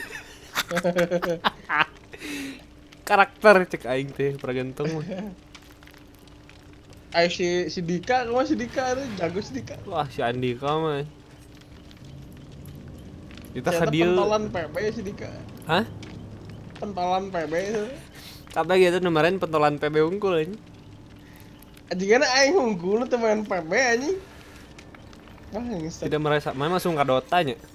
Karakter cek aing teh Pragentong mah. Ayo si Dika, kemana si Dika tuh jago si Dika. Wah si Andika mah. Kita Ternyata hadir. pentolan PB si Dika. Hah? Pentolan PB itu. Kata gitu kemarin pentolan PB unggul anjing. Anjingana aing unggul teh main PB anjing. Wah, ngeset. Tidak merasa, main langsung ke Dota nya.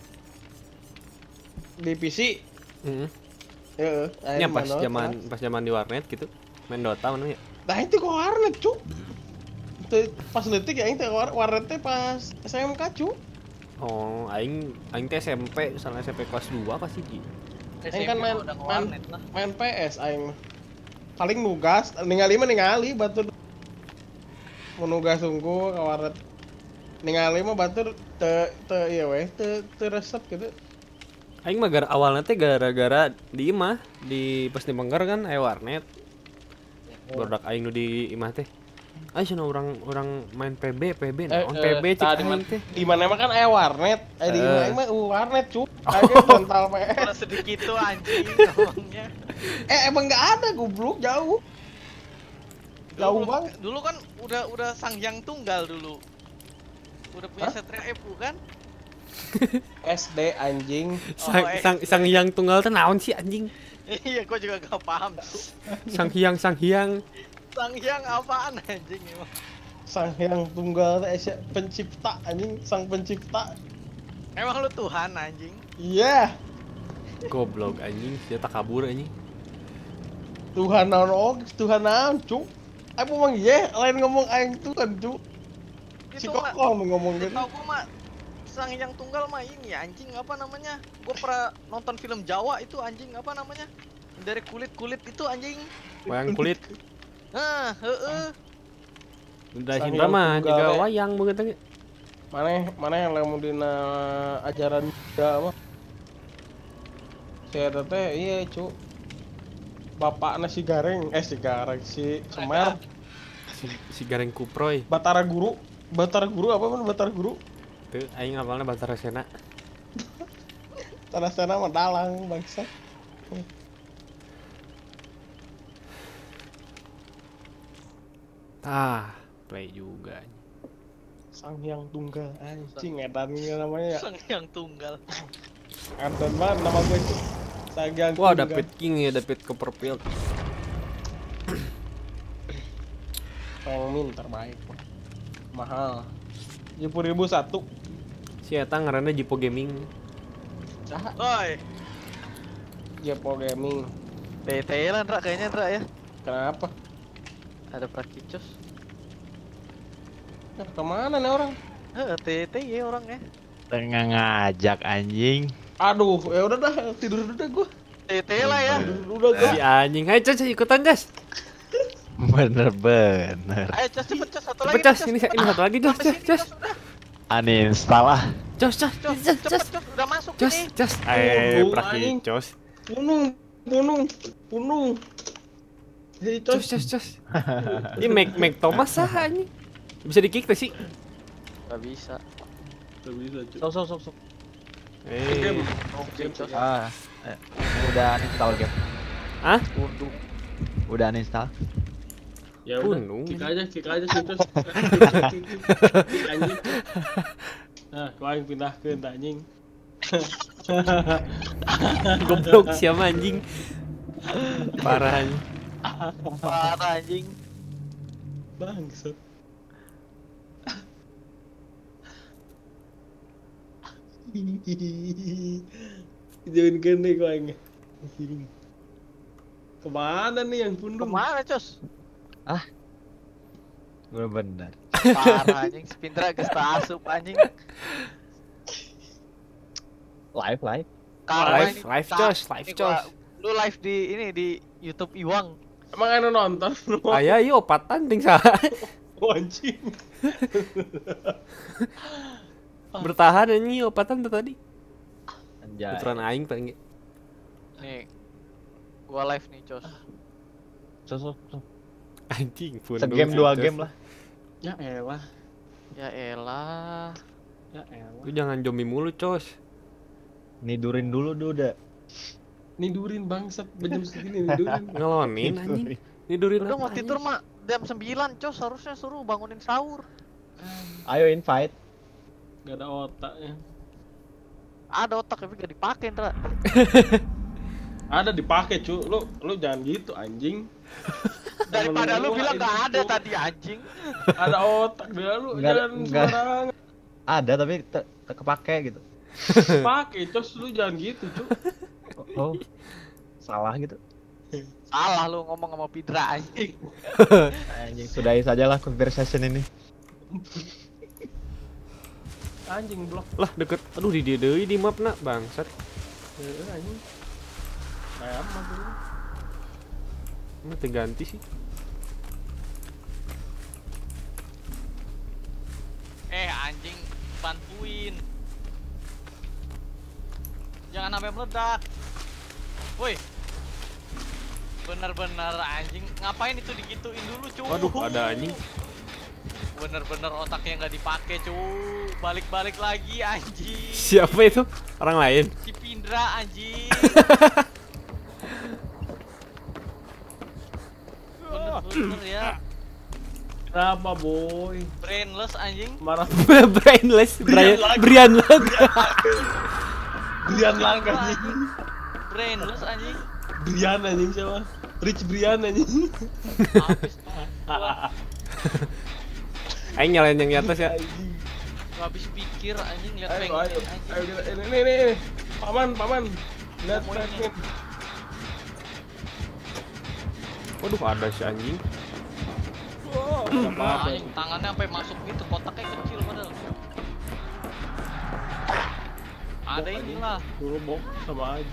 Di PC. Heeh. Heeh, Nya pas zaman di warnet gitu. Main Dota mana ya? Nah itu kok warnet cu. Pas letik ya, itu warnetnya pas SMK cu. Oh, aing teh SMP, misalnya SMP kelas 2 pasti Ji. Aing kan main, udah main, ngewarnet lah. main PS aing. Paling nugas, ningali batur. Mau nugas sungguh ke warnet. Ningali mah batur iya weh, te resep gitu. Aing mah awalnya teh gara-gara di imah, di pas di Menggar kan aya warnet. Barudak aing nu di imah teh. Ayo cenah orang main PB naon PB cek aing teh. Di mana mah kan aya warnet. Di imah mah warnet cu. Oh. Aing mental PS. Kalau sedikit tuh anjing ngomongnya. Emang enggak ada goblok jauh. Jauh banget. Dulu kan udah Sangyang Tunggal dulu. Udah punya Satria Epu kan? SD anjing. Sang Hyang Tunggal teh naon sih anjing? Iya, gua juga gak paham. Sang Hyang Sangyang apaan anjing emang? Sang Hyang Tunggal teh pencipta anjing, sang pencipta. Emang lu Tuhan anjing? Iya. Goblok anjing, dia tak kabur anjing. Tuhan naon Tuhan naon, cu. Aku ngomong iya, lain ngomong aing Tuhan, cu. Si Itu mah- Kokong ngomong gitu. Tahu gua mah Sangyang Tunggal mah ini anjing apa namanya? Gua pernah nonton film Jawa itu anjing apa namanya? Dari kulit itu anjing. Wayang kulit. Hah, heeh. Udah Sang Indra Hyang mah Tunggal, juga we. wayang begitu. Mana yang lamun dina ajaran Buddha mah. Si eta teh iya, cu. Bapakna si Gareng, si Semer, Si Gareng Kuproy. Batara Guru apa man Batara Guru? Tuh aing apalna Batara Sena. Tanah sana mah dalang bangsa. Play juga. Sang Hyang Tunggal anjing edan ini namanya ya. Sangyang Tunggal. Edan banget nama gue itu. Sang Hyang Wah, Tunggal. David King ya, David Copperfield. Pengmin terbaik. Mahal. 70.001. Si eta ngaranna Jipo Gaming. Cah, Oi, Jepo Gaming. TT lah Ndra kayaknya Ndra ya. Kenapa? Ada Prakicos. Nah, kemana nih orang? TT ya orangnya. Tengah ngajak anjing. Aduh, ya udah dah tidur dulu dah gua. TT lah ya. Udah gua. Si anjing. Hai, Cas, ikutan, Cas. Bener. Ayo Cas cepet Cas satu lagi. Cepet, Cas. Ini satu lagi, Cas. Cas. Uninstall lah. Cas. Cepet Cas udah masuk Cas. ini. Cas. Tunggu, Praki, anjing. Cas. Punung. Hei, Cas. Ini Mac Thomas sah anjing. Bisa di-kick teh sih. Gak bisa. Gak bisa, cu. Sok. Game. Udah uninstall game. Hah? Udah uninstall. Ya Punung. kick aja situ. Kick anjing. Nah, kau yang pindahkeun tah anjing. Goblok siapa anjing. Parah anjing. Parah anjing. Bangsat. Jauhin gini kok aing. Kemana nih yang pundung? Kemana, Cos? Bener-bener. Parah anjing, Spindra geus asup anjing. Live. Live, Cos, live, Cos. Lu live di ini di YouTube Iwang. Emang anu nonton? Aya ieu opatan ting saha. Oh, anjing. Bertahan anjing opatan tuh tadi. Anjay. Puteran aing paling. Nih. Gua live nih, Cos. So. Anjing pun. Segame 2 game lah. Ya elah. Ya elah. Ya elah. Lu jangan zombie mulu, Cos. Nidurin dulu udah. Nidurin bangsat jam segini nidurin. Ngelonin anjing. Tidurin Udah apa, mau tidur anjing? mah jam 9, Cos. Harusnya suruh bangunin sahur. Ayo invite. Gak ada otaknya. Ada otak tapi gak dipakai, Ndra. Ada dipakai cu, lu jangan gitu anjing. Daripada lu bilang Itu, gak ada Cu. tadi anjing. Ada otak dia lu jangan Enggak. sembarangan. Ada tapi kepake gitu. Pakai cos lu jangan gitu cu. Oh. Salah gitu. Salah lu ngomong sama Pidra anjing. Anjing, sudahi sajalah conversation ini. Anjing blok. Lah deket. Aduh di dia deui di mapna bangsat. Anjing. Kayak apa tuh? Mah teu ganti sih. Anjing, bantuin. Jangan sampai meledak. Woi. Bener-bener anjing, ngapain itu digituin dulu, cu? Waduh, ada anjing. Bener-bener otaknya nggak dipakai, cu. Balik-balik lagi anjing. Siapa itu? Orang lain. Si Pindra anjing. Bener-bener ya. Kenapa boy? Brainless anjing. Marah Brainless, Brian Lang. Brian lang anjing. Brainless anjing. Brian anjing siapa? Rich Brian anjing. Habis gua Aing nyalain yang di atas ya. gua habis pikir anjing lihat Ayo, pengen ayo, anjing. ayo, ini, paman, lihat Mau ini. pengen. Waduh, ada si anjing. Wah, anjing tangannya sampai masuk gitu, kotaknya kecil padahal. Ada inilah. Dulu bok sama aja.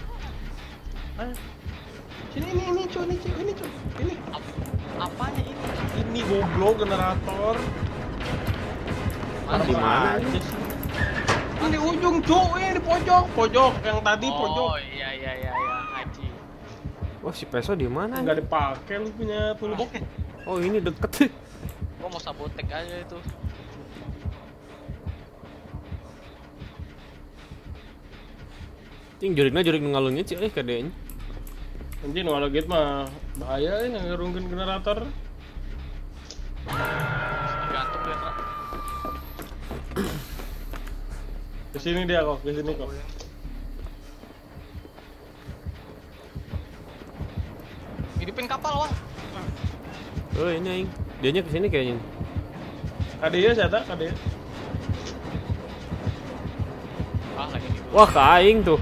Sini ini cu, ini. Apanya ini? Ini goblok generator. Mana Di mana? Aja sih. Ini ujung cu, ini di pojok yang tadi pojok. Oh iya, anjing. Wah, si Peso di mana? Enggak dipakai lu punya toolbox. Oh, ini deket. Gua mau sabotek aja itu. Cing jurik ngalungnya sih kadenya. Anjing walau gitu mah bahaya ini ngerungkeun generator. Digantung dia, Tra. Kesini dia kok, kesini kok. Hidupin kapal, Wang. Oh, ini aing. Dianya kesini kayaknya. Kadia siapa? Kadia. Ah, lagi nih. Wah, ke aing tuh.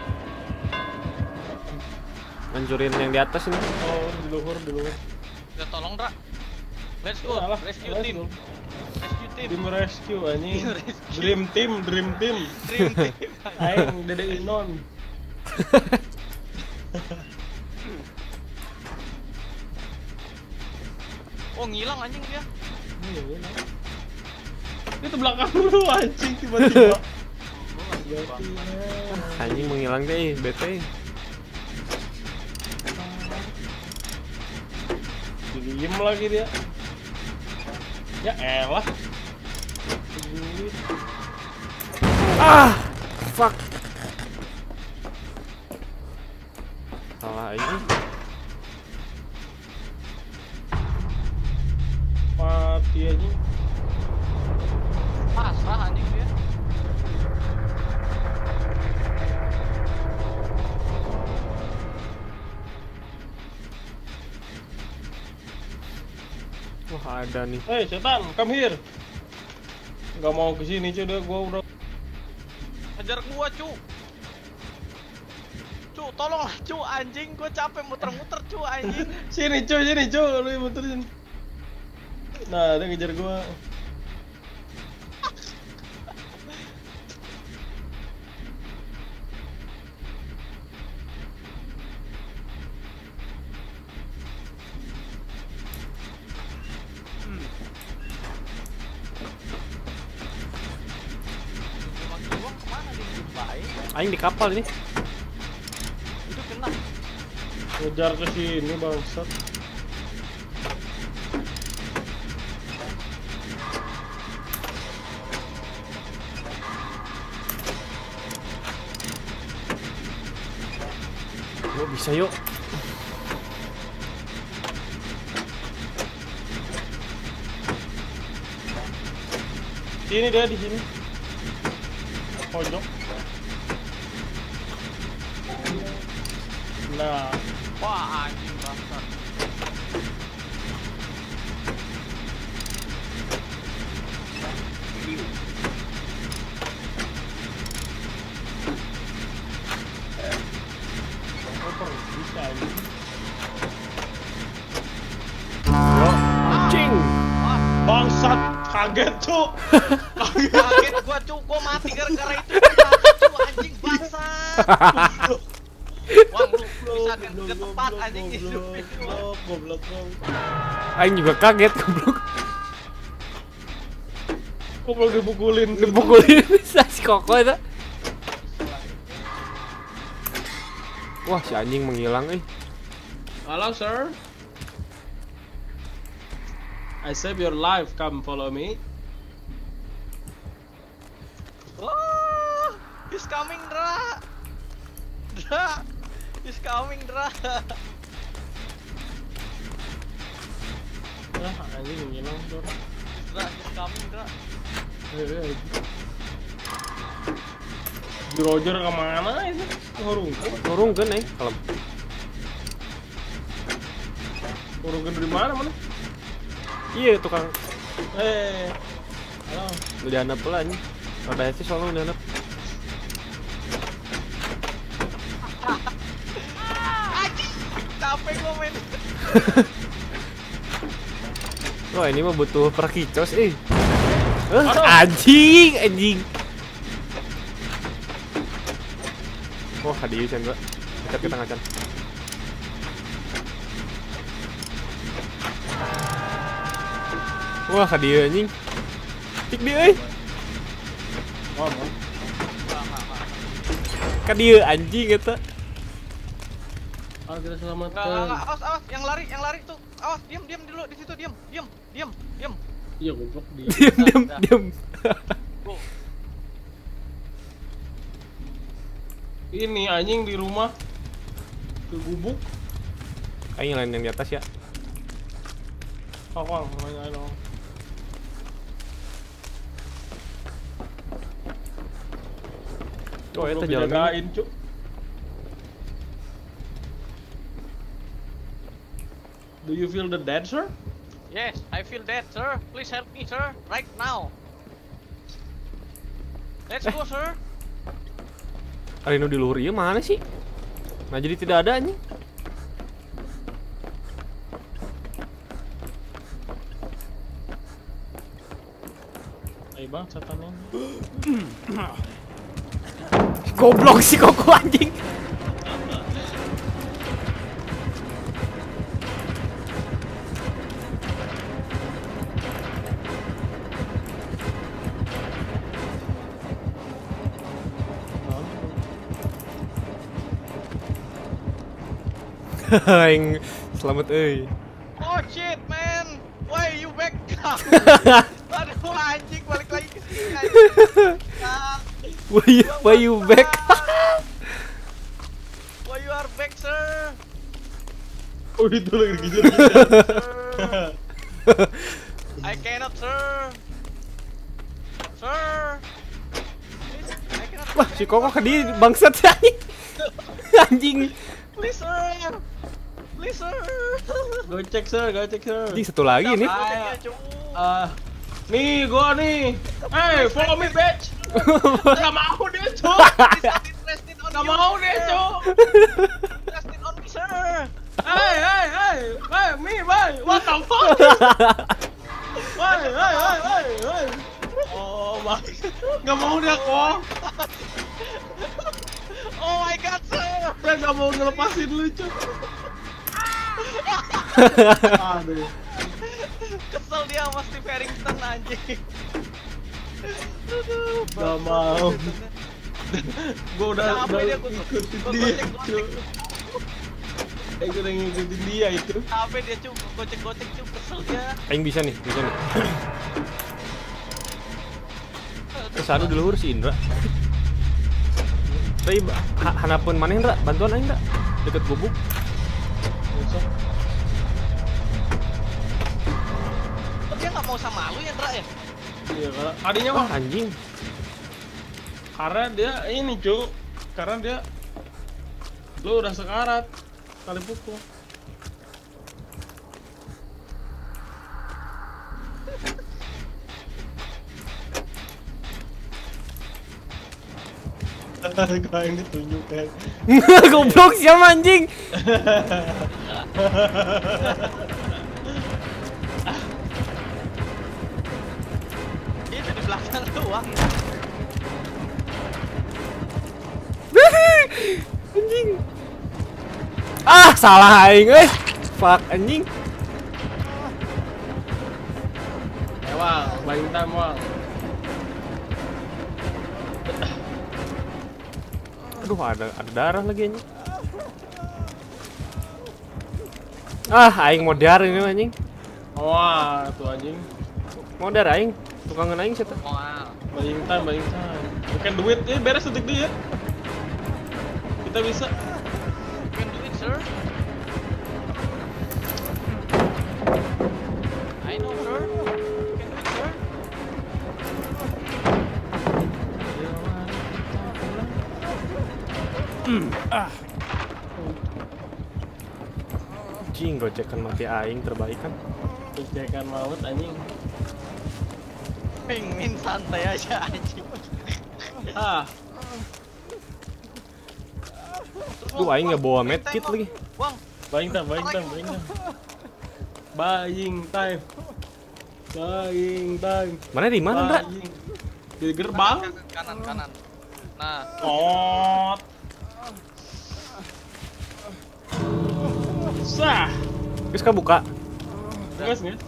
Hancurin yang di atas ini. Oh, di luhur. Udah tolong, Dra. Let's go. Alah, Rescue let's team. go. Rescue team. Tim rescue anjing. Tim rescue. Dream team. Dream team. Aing Dede Inon. Oh, ngilang anjing dia. Itu belakang lu anjing tiba-tiba. Anjing menghilang deh, bete. Diem lagi dia. Ya elah. Ah, fuck. Salah ini. Mati anjing. Pasrah anjing dia. Oh, ada nih. Hei setan, come here. Gak mau kesini cuy, gua udah. Hajar gua, cu. Cu, tolonglah cu, anjing. Gua capek muter-muter cu, anjing. Sini cuy, lu yang muterin. Nah, dia ngejar gua. Gua kemana dijumpai? Aing di kapal ini. Itu kena. Ngejar ke sini bangsat. Yuk bisa yuk. Sini dia di sini. Pojok. Nah, Wah, anjing bangsat. bisa ini. Yo, anjing. Wah, Bangsat, kaget cuk. kaget gua cu, gua mati gara-gara itu. Cu, anjing bangsat. Wang, lu bisa ke tempat anjing itu. Goblok. Aing juga kaget goblok. Goblok dipukulin. Dipukulin bisa si Koko itu. Wah, si anjing menghilang Halo, sir. I save your life. Come follow me. Oh, he's coming, Dra. Dra, he's coming, Dra. Ah, anjing menghilang, sir. Dra, he's coming, Dra. Di Roger kemana itu? Nurungkeun kalem. Ngurungkeun di mana? Iya tukang Halo. udah handap lah anjing. Rada sih soalnya udah handap. Anjing, capek gua main. Wah, ini mah butuh perkicos anjing. Wah, hadiah can gua. Dekat ke tengah can. Wah, hadiah anjing. Tik dia Mau. Ka dieu anjing eta. Kita selamatkan. Enggak, awas, yang lari tuh. Awas, diam dulu di situ, diam. Iya, goblok dia. Diam. Go. Ini anjing di rumah. Ke gubuk. Aing lain yang di atas ya. Kawang, main dong. Oh, eta jalan. Jagain, cuk. Do you feel the dead, sir? Yes, I feel dead, sir. Please help me, sir. Right now. Let's go, sir. Arino di luhur ieu mana sih? Nah, jadi tidak ada anjing. Ayo bang, setannya. Goblok sih Koko anjing. Aing selamat Oh shit, man. Why you back? Aduh, anjing balik lagi ke sini anjing. Nah, Why you back? why you are back, sir? Oh, itu lagi dikejar. Sir. I cannot, sir. Sir. I cannot. Wah, si Koko ke dia bangsat sih anjing. Anjing. Please, sir. Please sir. Gocek sir. Anjing satu lagi nih. Goceknya, Cuk. Nih gua nih. Hey, follow me bitch. Gak mau dia cuk. Interested on Gak you. mau dia cuk. Interested on me sir. Hey, me, boy. What the fuck? Hey. Oh my. Gak mau dia kok. Oh my god sir. Dia gak mau ngelepasin lu cuk. Aduh. Kesel dia sama Steve Harrington anjing. Gak mau. Gua udah Capek dia, gua ngikutin gocek, dia gocek. cuk. Gua udah ngikutin dia itu. Capek dia Cuk, gocek Cuk, kesel dia. Aing bisa nih. Kesana dulu si Indra. Tapi hanapun mana Indra? Bantuan aing Indra. Deket gubuk. Besok. Kok dia nggak mau sama lu ya Ndra ya? Iya, tadinya Wah mah anjing. karena dia ini cuk, karena dia lu udah sekarat kali pukul. Kau yang ditunjukkan. Goblok siapa anjing? Dia tuh di belakang doang. Anjing. Ah, salah aing euy. Fuck anjing. Wang, buying time Wang. Aduh, ada darah lagi anjing. Ah, aing modar ini anjing. Wah, tuh anjing. Modar aing. Tukangan aing siapa? Wow. Buying time. Bukan duit, beres untuk dia. Kita bisa. You can do it sir. I know sir. You can do it sir. Anjing, gocekan mati aing terbaik kan. Cekan maut anjing. Pingin santai aja anjing. Ah, Duh, aing nggak bawa medkit lagi. Wang, buying time. Buying time. Mana di mana, Ndra? Buying. Di gerbang. kanan. Nah, Tot. Sah. Geus kabuka. Gas nggak?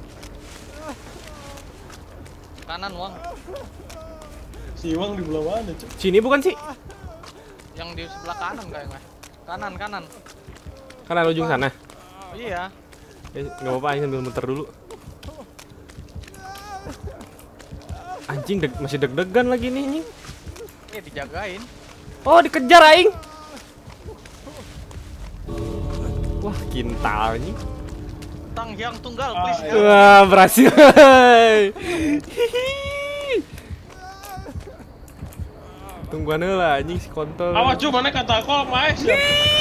kanan Wang. Si Iwang di belah mana, Cuk? Sini bukan sih? Yang di sebelah kanan kayaknya. Kanan. Kan ada ujung sana. Oh, iya. Nggak apa-apa, aing sambil muter dulu. Anjing, masih deg-degan lagi nih anjing. Ini dijagain. Oh, dikejar aing. Wah, kintal anjing. Tang yang tunggal please. Wah, berhasil. Tungguan heula anjing si kontol. Awas Cuk, mana kata kol maes ya?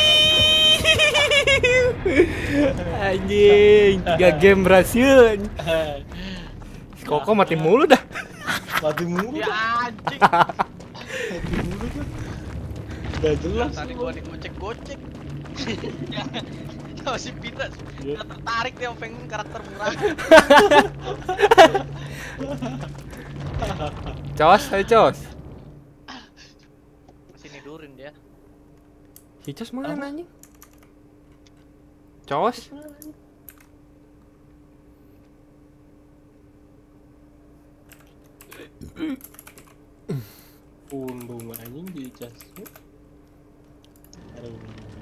Anjing, 3 game berhasil. Si Koko mati mulu dah. Mati mulu. Ya anjing. Mati mulu kan. Gak jelas. Tadi gua digocek-gocek. Ya si Pita Iya. nggak tertarik dia pengen karakter murah. Cos, ayo cos. Masih nidurin dia. Si cos mana anjing? Cos? Pundung anjing di cas. Aduh.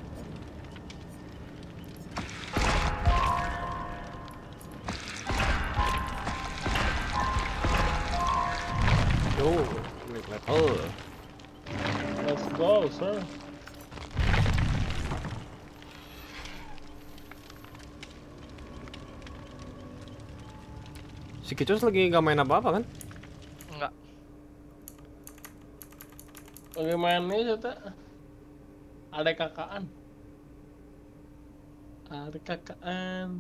Yo, wait, level. Let's go, sir. Si Kicos lagi nggak main apa-apa kan? Enggak. Bagaimana ya, Tata? Ada kakaan. Hari kakaan.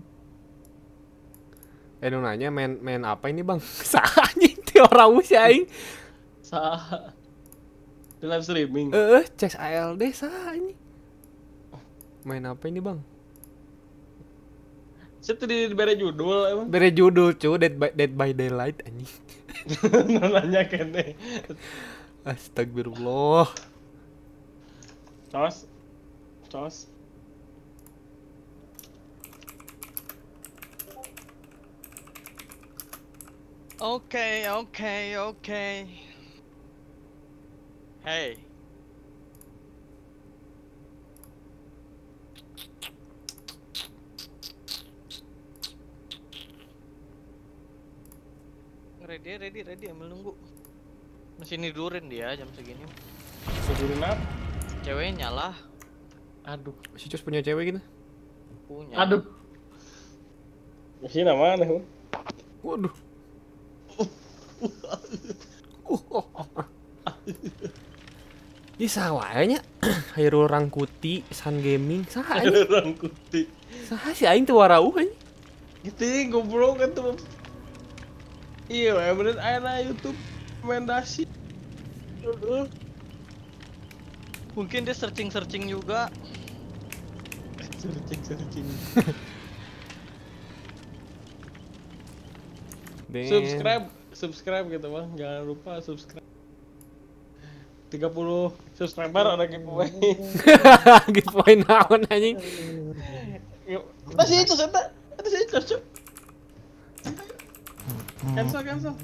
Nu nanya main apa ini bang? Saha anjing ti orang si aing. Saha. Di live streaming. Ces ALD saha ini. Main apa ini bang? Saya tadi diberi judul emang. Bere judul cu Dead by Daylight anjing. Nanya kene. Astagfirullah. Cos. Cos. Oke. Hey. Ready, ambil nunggu. Masih nidurin dia jam segini. Sebutin apa? Ceweknya lah. Aduh. Si Cus punya cewek gitu. Punya. Aduh. Masih nama aneh. Waduh. Ih saha nya. Hairul Rangkuti, Sun Gaming, saha anjing? Rangkuti. Saha si aing teu warauh anjing. Gitu goblok kan tuh. Iya, bener aya YouTube rekomendasi. Mungkin dia searching juga. Searching. Damn. Subscribe gitu bang, jangan lupa subscribe. 30 subscriber ada giveaway. Giveaway naon anjing. Masih itu seta. Itu sih cocok. Cancel.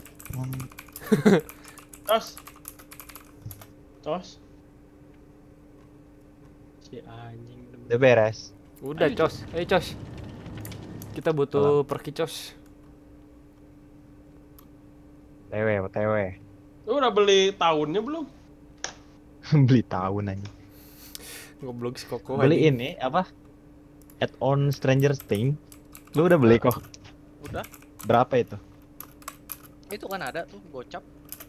Tos. Si anjing. Udah beres. Udah Cos. Cos. Kita butuh perki Cos. TW. Lu udah beli tahunnya belum? Beli tahun aja. Goblok si Koko. Beli ini apa? Add-on Stranger Things. Lu udah beli kok? Udah. Berapa itu? Itu kan ada tuh gocap.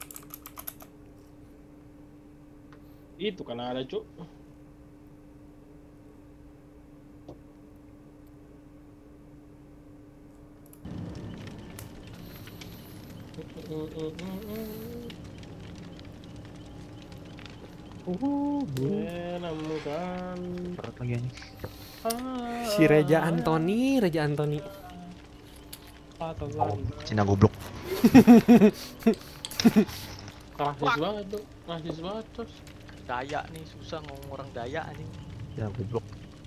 Itu kan ada cuk. Menemukan Berat lagi aja. Si Reja Antoni. Cina goblok. rasis banget tuh, rasis banget terus. Daya nih susah ngomong orang Daya anjing. Cina goblok.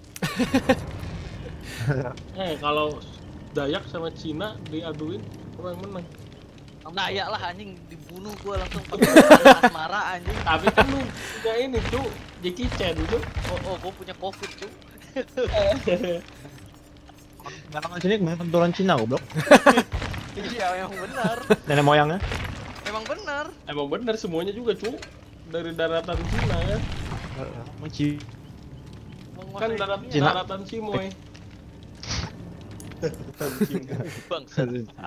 Kalau Dayak sama Cina diaduin, apa yang menang? Orang Daya lah anjing, dibunuh gua langsung pakai asmara anjing. Tapi kan lu punya ini tuh, Jackie Chan itu. Oh, gua punya Covid cuy. Orang sini kemana keturunan Cina goblok. Iya, emang benar. Nenek moyangnya. Emang bener semuanya juga cu, dari daratan Cina ya. Mochi. Kan Cina. daratan Cimoy. Bangsa.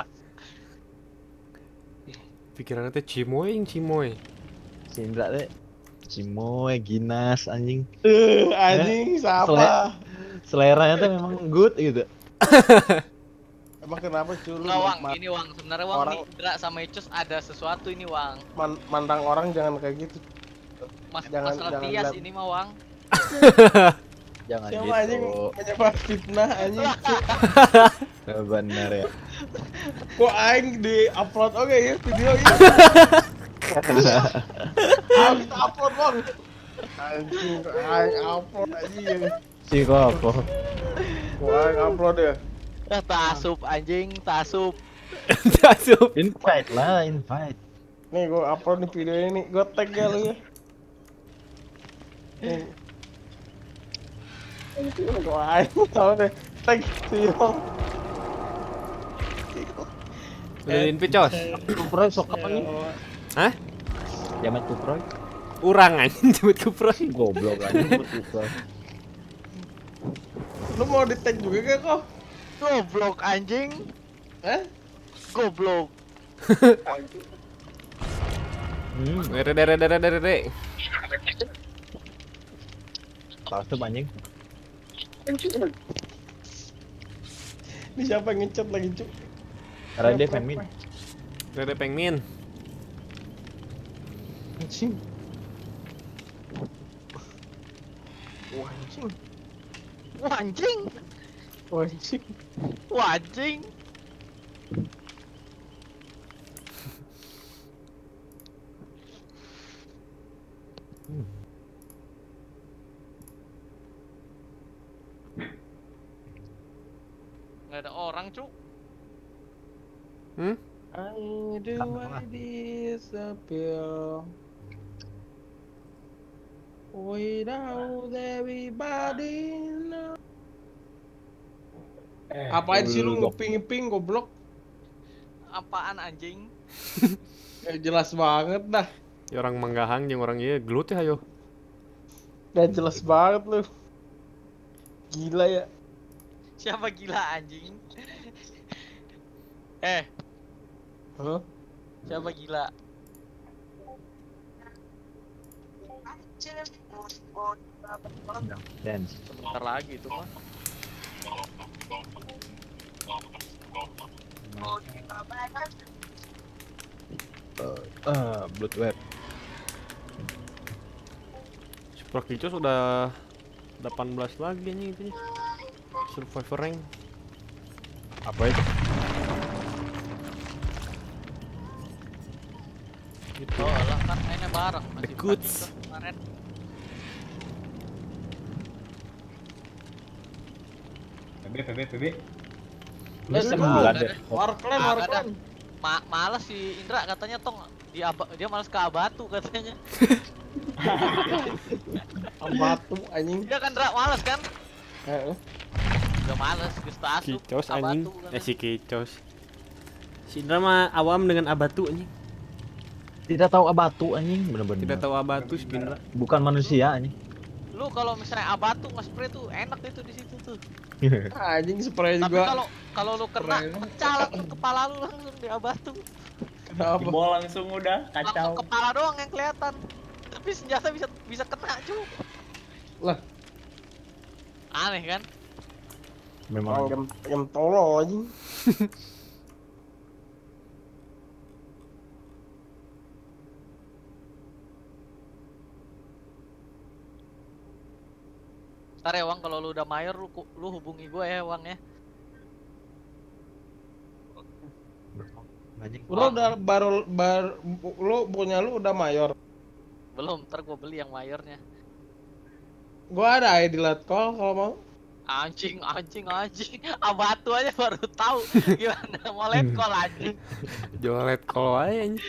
Pikirannya teh Cimoy. Cindra deh. Cimoy, Ginas, anjing. Anjing siapa? Seleranya tuh memang good gitu. Emang kenapa cu? Enggak Wang, ini Wang sebenarnya Wang orang- nih Indra sama Icus ada sesuatu ini Wang. Mandang orang jangan kayak gitu. Jangan- Masalah jangan bias lihat. ini mah Wang. Jangan Siapa gitu. anjing menyebar fitnah anjing. Bener ya. Kok aing di-upload oke ya video ini. Ayo kita upload bang. Anjing, aing upload anjing. Si kok. Kok aing upload ya? Tasup anjing, tasup. Tasup. Invite lah, invite. Nih gua upload nih video ini, gua tag ya lu ya. Nih. Ini gua aing tau deh, tag video. Udah invite Cos. Kuproy sok apa nih? Hah? Jamet Kuproy. Urang anjing jemput Kupro. Goblok anjing Kuproy. Lu mau di tag juga gak kok? Goblok anjing. Hah? Goblok. Dere. Palsu anjing. Ini siapa yang ngechat lagi, Cuk? Rade Femin. Rada pengmin. Anjing. Wah, anjing. Wah anjing. Wah, anjing. Wah anjing. Nggak ada orang, Cuk. Hmm? I do I disappear without everybody know. Apain sih lu nguping-nguping goblok? Apaan anjing? Jelas banget dah. Ya orang manggahang jeung orang ieu gelut ya ayo. Jelas banget lu. Gila ya. Siapa gila anjing? Hah? Siapa gila? Dance. Sebentar lagi itu mah. Blood web. Super Kicos udah 18 lagi nih itu nih. Survivor rank. Apa itu? Gitu. Oh lah kan mainnya bareng. The Goods. Kemarin. PB. Warklan. Males si Indra katanya tong dia males ke Abatu katanya. Batu anjing. Dia kan Indra males kan? Heeh. Udah males geus teu asup. Kicos Abatu anjing. katanya. Si Kicos. Si Indra mah awam dengan Abatu anjing. Tidak tahu Abatu anjing, bener-bener. Tidak tahu Abatu si Indra. Bukan manusia anjing. Lu kalau misalnya Abatu nge-spray tuh enak itu di situ tuh. Anjing spray Tapi juga. kalau lu kena Keren. pecah langsung kepala lu langsung di Abatu. Kenapa? Jebol langsung udah Langsung kacau. kepala doang yang kelihatan. Tapi senjata bisa kena cuy. Lah, Aneh kan? Memang game tolol anjing. Ntar ya Wang kalau lu udah mayor lu hubungi gue ya Wang ya. anjing. Lu udah lu punya lu udah mayor. Belum, ntar gue beli yang mayornya. Gua ada ID Letkol kalau mau. Anjing. Abatu aja baru tahu gimana mau letkol anjing. Jolet kalau aja anjing.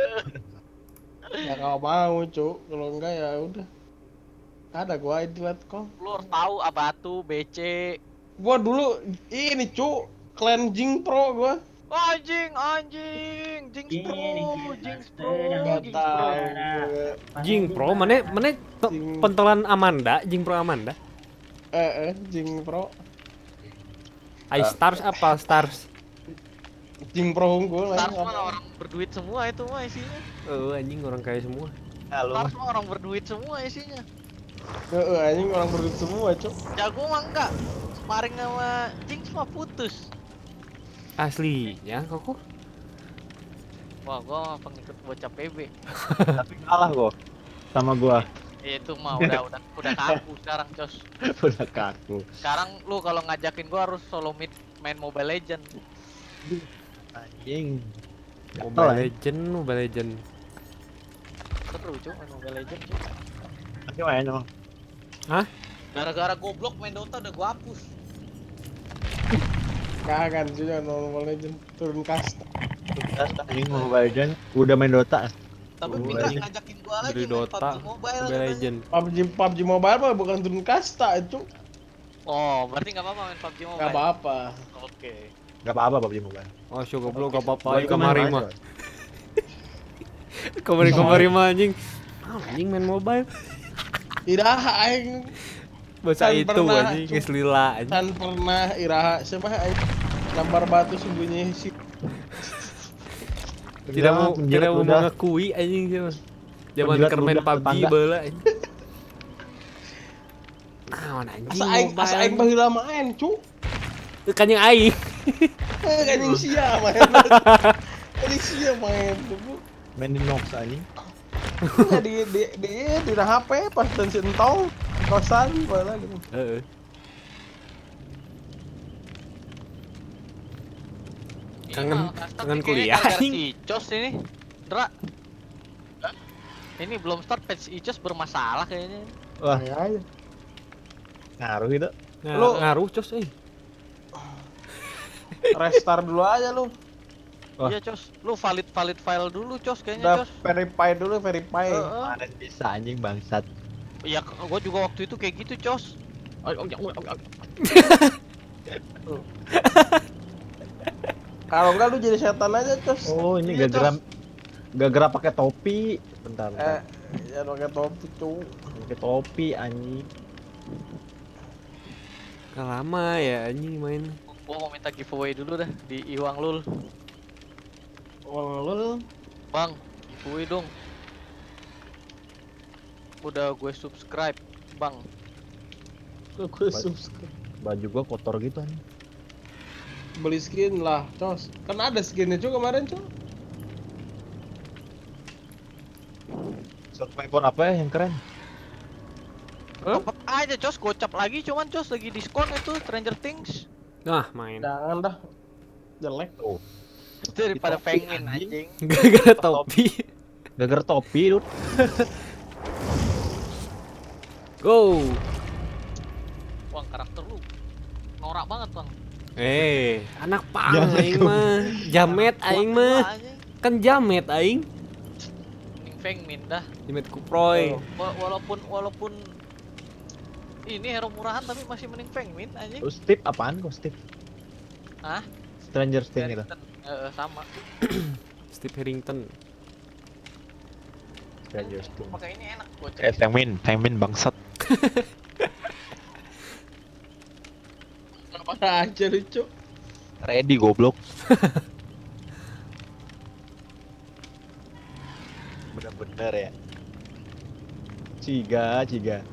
Ya kalau mau, Cuk. Kalau enggak ya udah. Ada gua ID Letkol. Lu harus tahu Abatu, BC. Gua dulu ini, Cuk. Clan Jing Pro gua. Anjing, Jinx Pro. Enggak tahu. Jing Pro mana Jing. pentolan Amanda, Jing Pro Amanda. Jing Pro. iStars apa Stars? Jing Pro unggul lah. Stars mah orang berduit semua itu mah isinya. Oh anjing orang kaya semua. Stars mah orang berduit semua isinya. Anjing orang berdua semua, Cuk. Jago mah enggak. Sparring sama Jinx mah putus. Asli ya kok. Wah, gua mah pengikut bocah PB. Tapi kalah gua sama gua. Itu mah udah kaku sekarang, Cos. Udah kaku. Sekarang lu kalau ngajakin gua harus solo mid main Mobile Legend. Anjing. Mobile Legend. Seru cuy main Mobile Legend. Cuy. Tapi main dong. Hah? Gara-gara goblok main Dota udah gua hapus. Kangen juga Mobile Legend turun kasta. Anjing Mobile Legend udah main Dota. Tapi Mobile pindah Legend. ngajakin gua lagi Dari main Dota, PUBG Mobile. Mobile katanya. Legend. PUBG Mobile mah bukan turun kasta, Cuk. Oh, berarti enggak apa-apa main PUBG Mobile. Enggak apa-apa. Oke. Gak apa-apa PUBG Mobile. Oh, syukur goblok gak apa-apa Gua aja juga main kemari main, mah. coy. Kemari mah anjing. Anjing main mobile. Tidak aing Bahasa Kan itu pernah, anjing Cuk. geus lila anjing. kan pernah iraha siapa aing gambar batu sembunyi si Tidak mau Penjilat udah. mengakui anjing sih. Zaman Penjilat keur main udah, PUBG tetangga. baheula anjing. Naon anjing asa aing mobile. baheula main, Cuk. Kan yang aing. Anjing sia main. Anjing sia main tuh. Main di Nox anjing. Ya di HP pas dan sentong kosan mana gitu. Heeh. Kangen kuliah, anjing. Icos ini. Dra. Ini belum start patch Icos bermasalah kayaknya. Wah, Ya. ngaruh gitu. Lu- Ngaruh cos Restart dulu aja lu. Wah. Iya, Cos. Lu valid file dulu, Cos, kayaknya, Udah Cos. verify dulu, verify. Mana bisa anjing bangsat. Iya, gua juga waktu itu kayak gitu, Cos. Kalau enggak lu jadi setan aja, Cos. Oh, ini Iya, gara-gara pakai topi. Bentar. Ya pakai topi, cu. Pakai topi anjing. lama ya anjing main. Gua mau minta giveaway dulu dah di Iwang Lul. Wong lu Bang, giveaway dong. Udah gue subscribe, Bang. gue subscribe. Baju gua kotor gitu anjing. Beli skin lah, Cos. Kan ada skinnya cu kemarin, cu. Survivor apa ya yang keren? Hah? Top up aja, Cos. Gocap lagi, cuman Cos lagi diskon itu Stranger Things. Nah, main. Jangan dah. Jelek. Oh, Itu daripada topi, pengen anjing. anjing. Gara-gara topi. Gara-gara topi, Dut. Go. Bang, karakter lu norak banget, Bang. Anak pang Jamet aing mah. Jamet aing mah. Anjing. Kan jamet aing. Mending Feng Min dah. Jamet kuproy. Walaupun ini hero murahan tapi masih mending Feng Min anjing. Terus Steve apaan kok Steve? Hah? Stranger Things gitu. Sama. Steve Harrington. Stranger Things. Pakai ini enak gocap. Fengmin bangsat. Apa aja lucu. Ready goblok. Bener-bener ya. Ciga.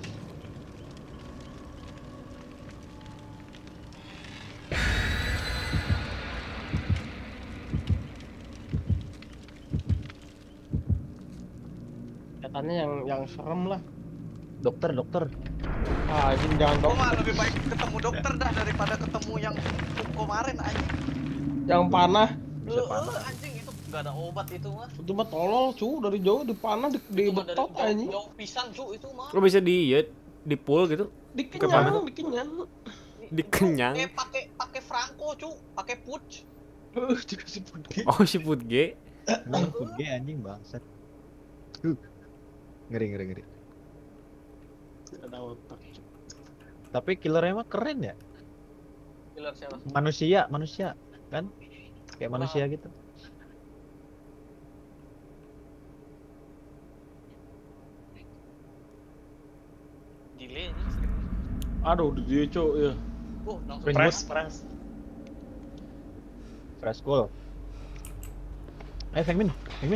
Katanya yang serem lah. Dokter. Ah, anjing jangan Gua dong. mah lebih baik ketemu dokter dah daripada ketemu yang kemarin anjing. Yang panah. Bisa panah. Anjing itu gak ada obat itu mah. Itu mah tolol, cu. Dari jauh dipanah Itu mah dari betot anjing. jauh pisan cu itu mah. Lo bisa di pool gitu. Kepanah. Dikenyang. Dikenyang. Pakai Franco cu, pakai Puch. Juga si Putih. Oh, si Putge. G anjing bangsat. Ngeri. Ada otak. Tapi killernya mah keren ya. Killer siapa? Manusia kan? Kayak manusia gitu. Delay ini. Aduh, dia cu ya. Langsung Fresh. press. Fresh goal. Fengmin.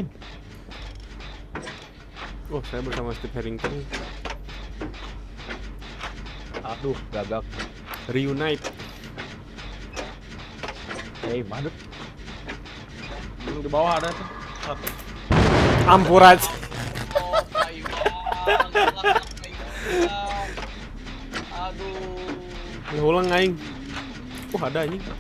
Oh, saya bersama Steve Harrington. Aduh, gagak. Reunite. Madut. Di bawah ada tuh. Satu. Ampurat. Oh, Taiwan. Aduh. Ulang aing. Ada anjing.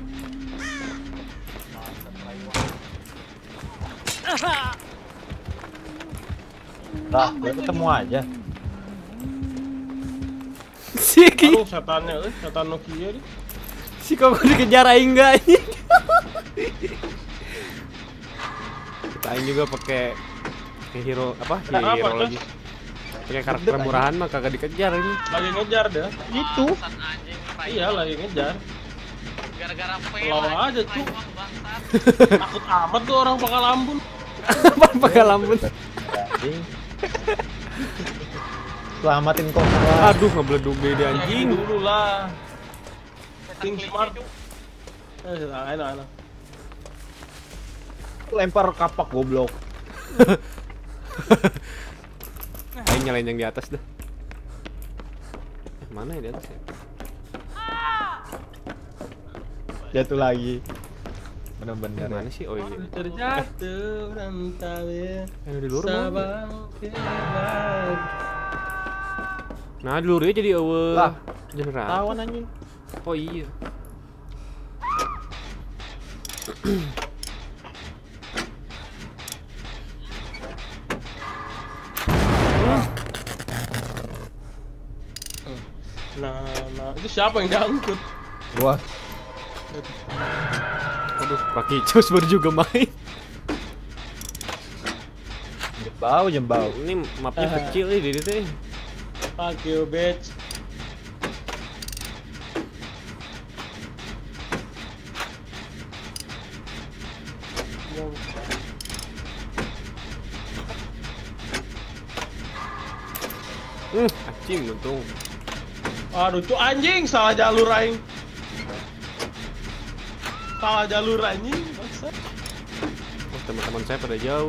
Lah, gue ketemu aja. Si Aduh, setannya setan Nokia nih. si kok dikejar aing enggak anjing. Kita aing juga pakai hero apa? Apa, Hero Cos? lagi. Pakai karakter murahan mah kagak dikejar ini. Lagi ngejar dia. Itu. Bangsat anjing, Iya, lagi ngejar. gara-gara fail Lawa anjing, aja, cu. Taiwan, bangsat. Takut amat tuh orang pakai lambun. Pakai lambun. Anjing. Selamatin kok. Aduh, ngebledug dia anjing. Dulu lah. Setan Think kelinci, smart. cu. Enak. Lempar kapak goblok. Aing nyalain yang di atas dah. Mana ya di atas ya? Jatuh lagi. Bener-bener. Gimana sih? Oh ini. Terjatuh rantau Yang di luar mana? sabang kilat. Nah, di luar ya jadi awal Lah. general. Tawan anjing. Oh iya. Nah, itu siapa yang diangkut? Gua. Aduh, Pak Kicos baru juga main. Jembau. Ini mapnya kecil nih di teh. Fuck you, bitch. Anjing untung. Aduh, cu anjing, salah jalur aing. Salah jalur anjing, bangsa. Oh, teman-teman saya pada jauh.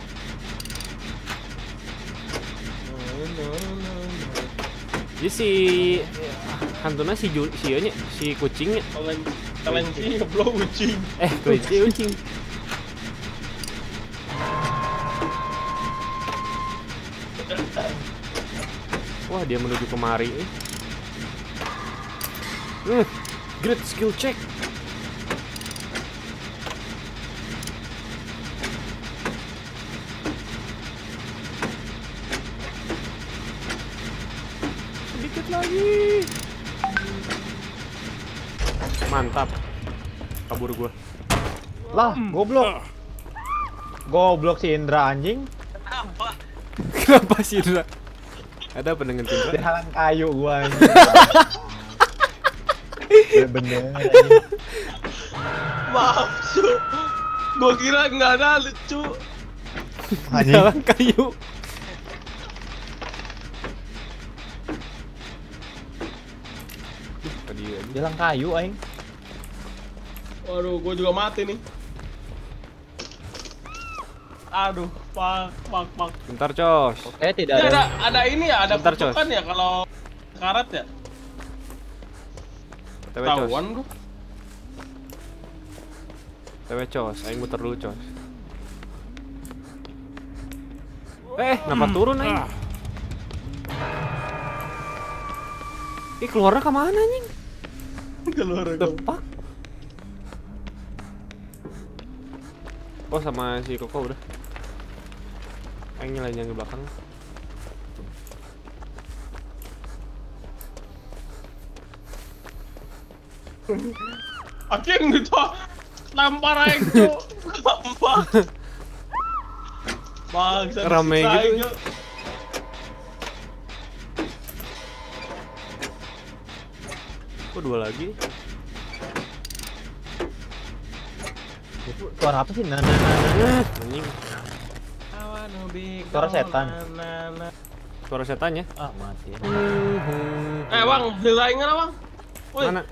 Jadi si hantuna si nya si kucingnya. Kalian sih ngeblok kucing. Kucing. Wah, dia menuju kemari nih. Great skill check. Sedikit lagi. Mantap. Kabur gua. Lah, goblok. Goblok si Indra anjing. Kenapa? Kenapa sih, Indra? Ada apa dengan Indra? Dihalang kayu gua anjing. Bener-bener anjing. Maaf, cu. Gua kira nggak ada lucu. Anjing. Jalan kayu. Tadi aja. Dihalang kayu aing. Waduh, gua juga mati nih. Aduh, pak. Bentar, Cos. Tidak Ini ada. ada ini ya, ada Bentar, Cos. kutukan ya kalau karat ya. TW, Cos. Tahuan gua. TW, Cos. Aing muter dulu, Cos. Kenapa turun, Aing? Ih, keluarnya kemana, anjing? Keluar gua. Tepak. Oh, sama si Koko udah. Aing nyalain yang di belakang. Anjing gitu. Lempar aing, cu. Gampang. Bangsa. Rame disiksa gitu, aing, ya. cu. Kok dua lagi? Itu suara apa sih? Nah. Anjing. Suara setan. Suara setannya. Ah, mati. Bang, heula aing ngana, Bang. Woi. Mana?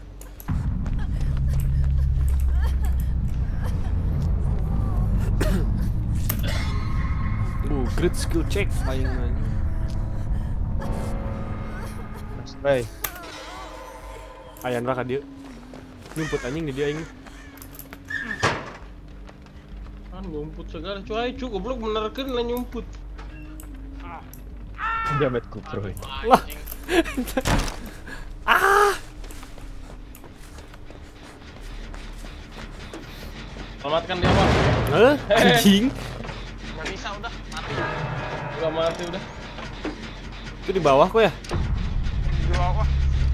Great skill check aing anjing. Spray. Ayan raka dia. Nyumput anjing di dia aing. Kan ngumput segala, cu aing, cu goblok benerkeun lah nyumput. Jamet kupro. Lah. Selamatkan dia, Bang. Anjing. Nggak bisa udah mati. Udah mati udah. Itu di bawah kok ya? Di bawah.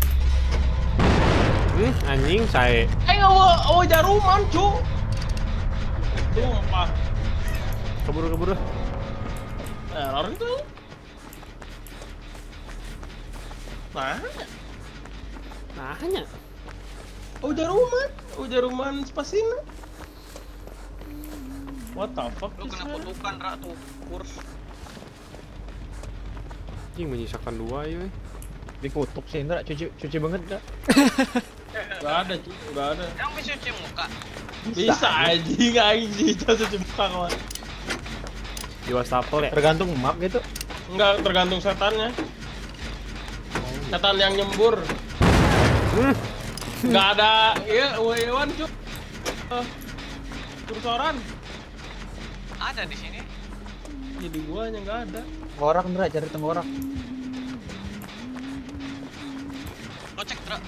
Anjing saya. Awa jaruman, cu. Sumpah. Kabur. Error itu. Nanya. Jaruman spasina. What the fuck? Lu kena kutukan Ra tuh kurs. Anjing menyisakan dua ya. Dikutuk sih Indra, cuci banget enggak? Gak ada, cu. Gak ada. Emang bisa cuci muka? Bisa anjing jasa muka kawan. Di wastafel ya. Tergantung map gitu. Enggak, tergantung setannya. Setan yang nyembur. Nggak ada, iya, Iwan cuk. Kursoran. Ada di sini. Jadi guanya nggak ada. Tengkorak Ndra, cari tengkorak. Lo cek Dra.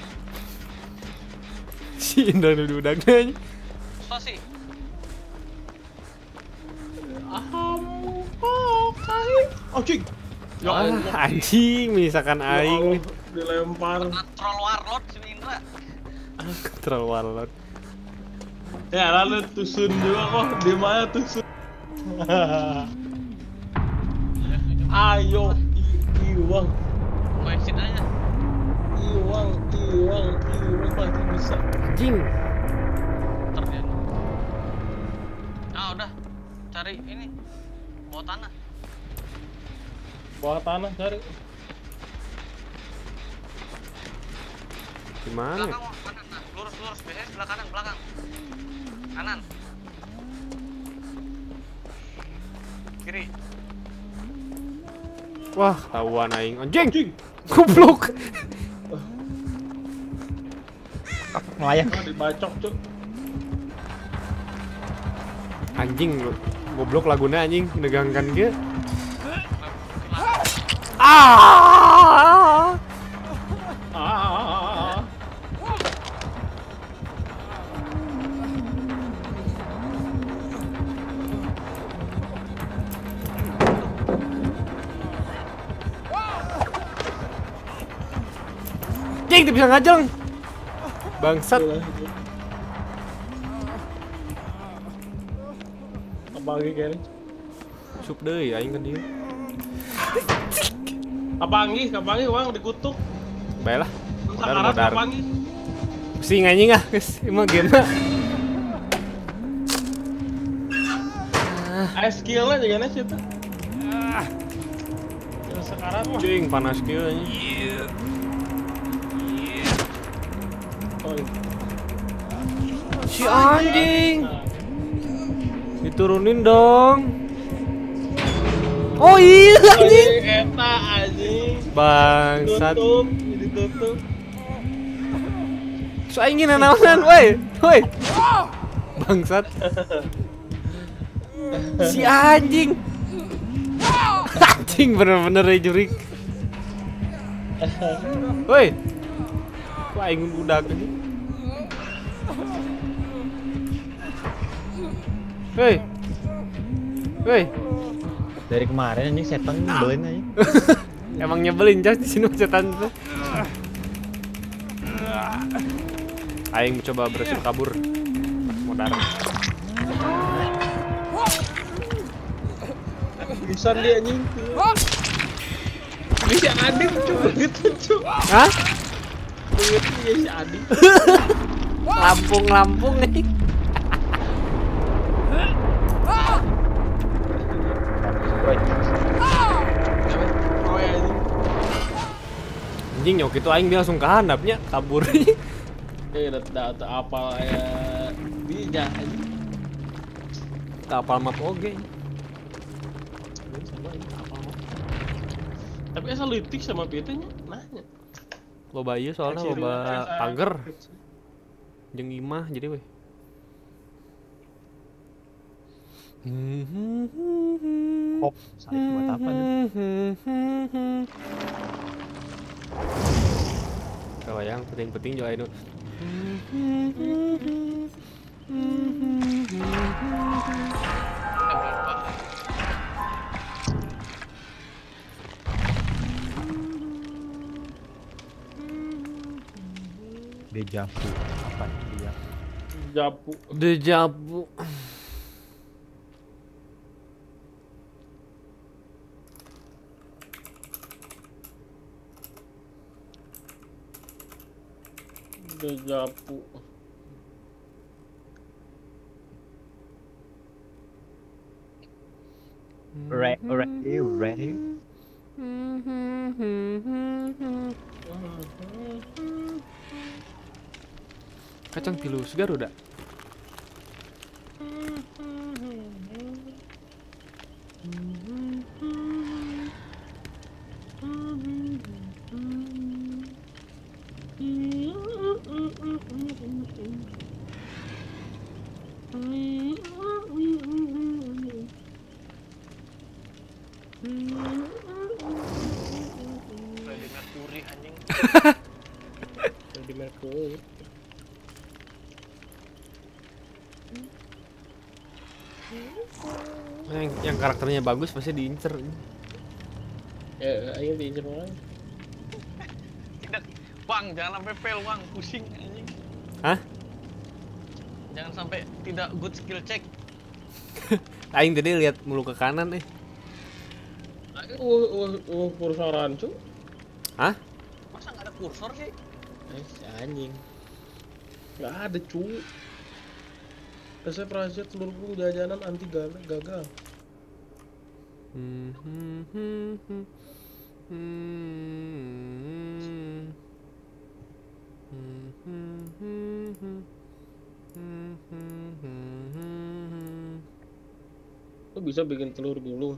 Si Indra udah nanya. Sosi. Oh cing. Ya Allah. Anjing, misalkan Ya aing nih. Allah, dilempar. Troll warlord si Indra. Terlalu warlord. Ya lalu tusun juga kok, di mana tusun? Ayo, Iwang, Koeksin aja. Iwang pasti bisa. Anjing. Terjadi. Ah udah. Cari ini. Bawa tanah. Bawah tanah cari. Gimana? Belakang Wak, kanan. Nah, lurus. Biasanya sebelah kanan, belakang. Kanan. Kiri. Wah, tahuan aing. Anjing. Cing, Goblok. Melayang. dibacok cuk. Anjing lu. Goblok laguna anjing, negangkan ge. Ah! Ah. Anjing, dia bisa ngajeng. Bangsat. Apa lagi kayaknya? Sup deui aing kan dia. Kapangi Wang dikutuk. Baiklah. Sakarat Modar. kapangi. Pusing anjing ah, geus emang game mah. Skillnya juga nih situ. Yang sekarat mah. Anjing panas kieu anjing. Oh, iya. Si anjing. Diturunin dong. Oh iya anjing. Eta anjing. Bangsat. Ditutup. So aing nanaonan woi. Woi. Bangsat. Si anjing. Anjing bener-bener ya jurik. Woi. Wah aing budak anjing. Woi. Woi. Dari kemarin anjing setan nyebelin aja. Emang nyebelin Jas di sini setan tuh. Aing mencoba berhasil kabur. Modar. Bisa dia anjing. Bisa Adit coba gitu cuk. Hah? Begitu ya si Adit. Lampung nih. Oh ya anjing. Anjing nyok itu aing dia langsung ke handapnya kabur. Data apa ya dia anjing. Tak apal map oge. Tapi asal litik sama pitanya nanya. Loba ieu soalnya loba pager. Jeung imah jadi weh. Hop, sakit buat apa nih? Kalau yang penting-penting juga itu. Dejavu. Apa dia? Japu. Dejavu. Dejapu. Ready? Kacang tilu segar udah. Freddie Mercury anjing. Freddie Mercury. Yang karakternya bagus pasti diincer. Ya, ayo diincer orang. Tidak, Bang, jangan sampai fail, Bang. Pusing anjing. Hah? Jangan sampai tidak good skill check. Aing tadi lihat mulu ke kanan Kursor rancu. Hah? Masa nggak ada kursor sih? Anjing. Nggak ada cu. Resep rahasia telur gulung jajanan anti gagal. Lu bisa bikin telur gulung.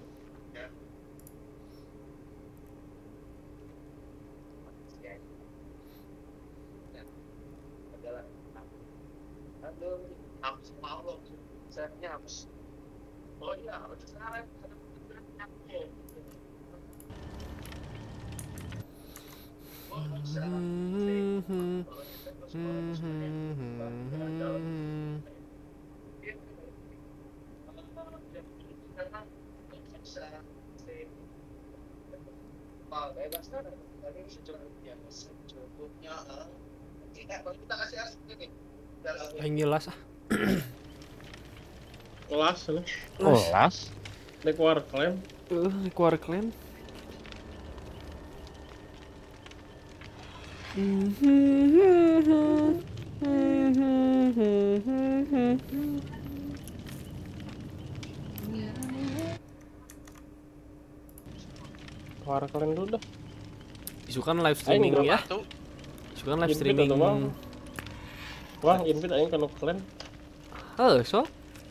Aing jelas ah. Kelas lu. Kelas. Naik war klaim. Keluar klan. War klaim dulu dah. Isukan live streaming Aing ya. Tuh, Isukan live Invite streaming. atau bang? Wah, invite aing kana klaim. So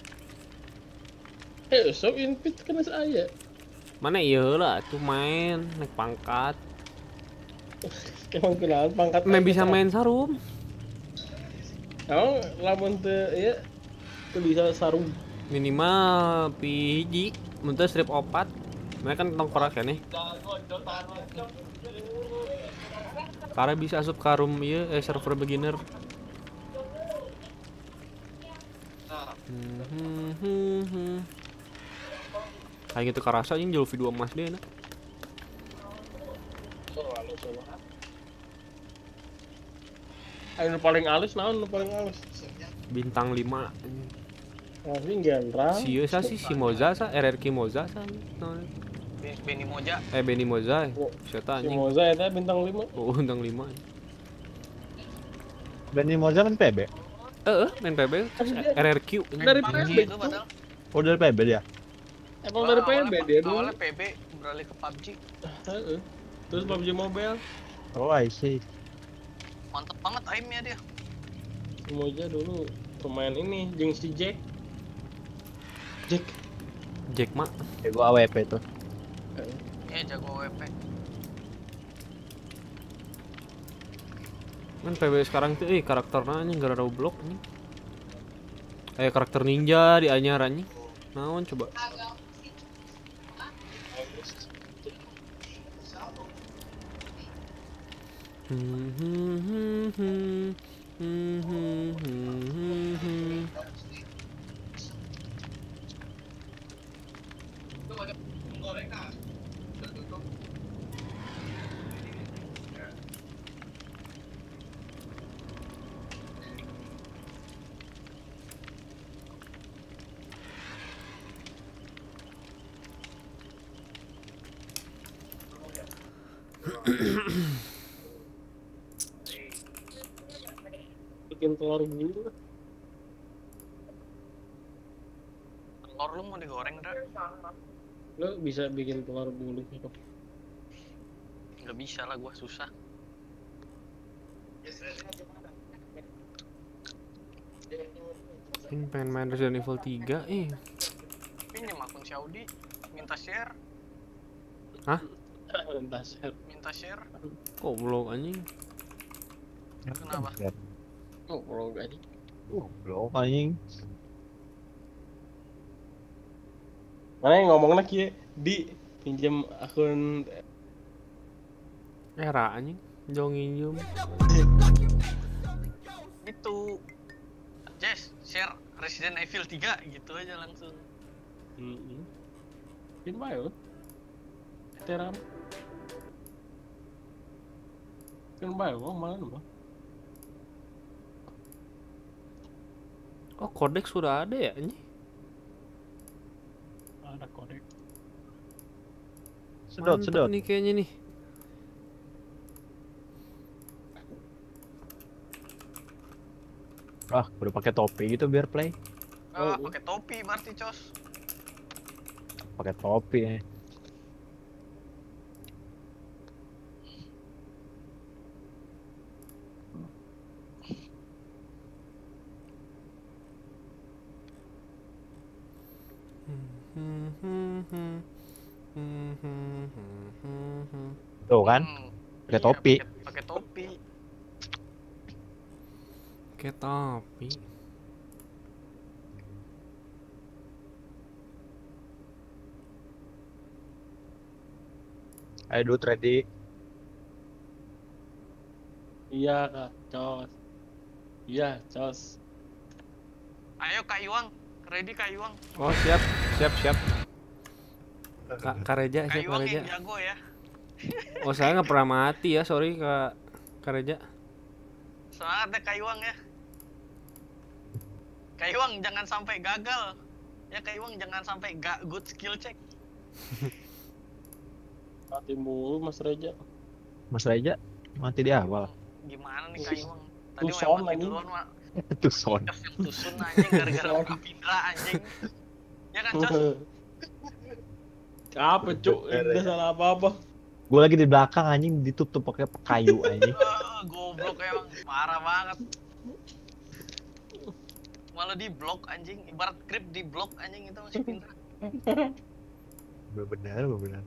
So invite kana saya. mana iya lah tuh main naik pangkat. Emang kenal pangkat. Main bisa main sarum. Oh, lamun teu ieu teu bisa sarung. Minimal hiji muntah strip opat. Mereka kan tongkorak ya nih. Karena bisa asup karum iya server beginner. Kayak gitu karasa anjing jauh video emas deh enak. Ayo paling halus naon nu paling halus? Bintang 5. Tapi general. Si sa sih si Moza sa RRQ Moza sa. Benny Moja. Benny Moza. Oh, Siapa Si anjing? Moza eta bintang 5. Oh, bintang 5. Benny Moza kan PB. Main PB RRQ. Dari PUBG PB itu padahal. Oh dari PB dia. Emang dari PB dia dulu. Awalnya PB beralih ke PUBG. Heeh. Terus PUBG Mobile. Oh I see. Mantep banget aimnya dia. Si Moza dulu pemain ini jeung si Jack. Jack mak. Ya gua AWP tuh. Iya jago WP. Kan PB sekarang tuh karakternya anjing gara Roblox nih. Karakter ninja di anyar anjing. Naon coba? Bikin telur bulu. Telur lu mau digoreng, Dra? Lo bisa bikin telur bulu gitu. Nggak bisa lah, gua susah. Ini pengen main Resident Evil 3 Pinjam akun si Audi, minta share, Entah share. minta share. Kok belum anjing? Kenapa? Goblok aja. Goblok anjing. Mana yang ngomongnya kieu di pinjam akun Era anjing, jauh nginjum. Itu Jess, share Resident Evil 3 gitu aja langsung. Pin bae. Teram. Pin bae kok mana mah. Oh, kodek sudah ada ya ini? Ada kodek. Sedot, Mantap sedot. nih kayaknya nih. Ah, udah pakai topi gitu biar play. Pakai topi berarti, Cos. Pakai topi ya. Tuh kan, pakai Iya, topi. Pakai topi. Kayak topi. Ayo dude ready. Iya, Kak. Cos. Iya, Cos. Ayo Kak Iwang, ready Kak Iwang. Oh, siap, siap, siap. Kak Reja, Kak siap Kak Iwang Reja. yang jago ya. Oh, saya nggak pernah mati ya, sorry Kak Reja. Semangat deh Kak Iwang ya. Kak Iwang jangan sampai gagal. Ya Kak Iwang jangan sampai gak good skill check. Mati mulu Mas Reja. Mas Reja mati di awal. Gimana nih Kak Iwang? Tadi Tuson, mau mati anjing. duluan mah. Tuh son. Cos yang tusun anjing gara-gara buka pindra anjing. Ya kan Cos? Apa cuk? Enggak salah apa-apa. Gue lagi di belakang anjing ditutup pakai kayu anjing. Goblok emang parah banget. Malah di blok anjing, ibarat creep di blok anjing itu masih pintar. Benar, benar.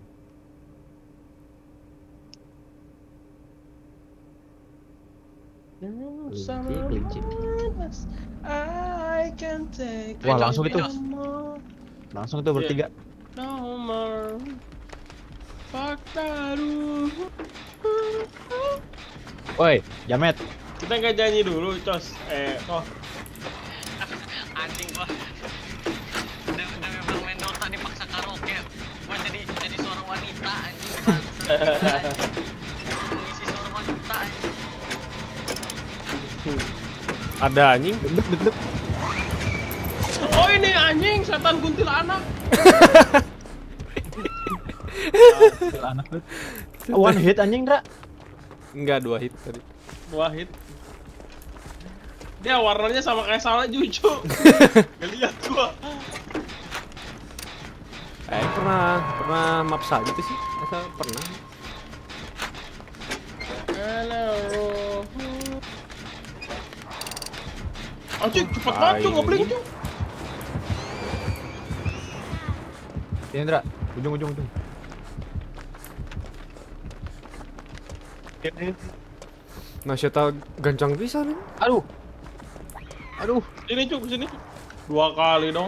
Kelinci. I can take Wah, langsung itu. Jos. Langsung itu bertiga. no more. Fuck baru. Woi, Jamet. Kita nggak nyanyi dulu, Cos. Anjing gua. Udah memang main Dota dipaksa karaoke. Gua jadi seorang wanita anjing. Mengisi seorang wanita anjing. Ada anjing. Dek. Oh ini anjing, setan kuntilanak. Anak lu. One hit anjing, Dra. Enggak, 2 hit tadi. 2 hit. Dia warnanya sama kayak salah Juju. Ngeliat gua. Pernah map saja gitu sih? Masa pernah? Hello. Anjing cepet banget tuh ngebling tuh. Ini, Dra. Ujung. Nah, saya tahu gancang bisa nih. Aduh. Sini cuk, sini. 2 kali dong.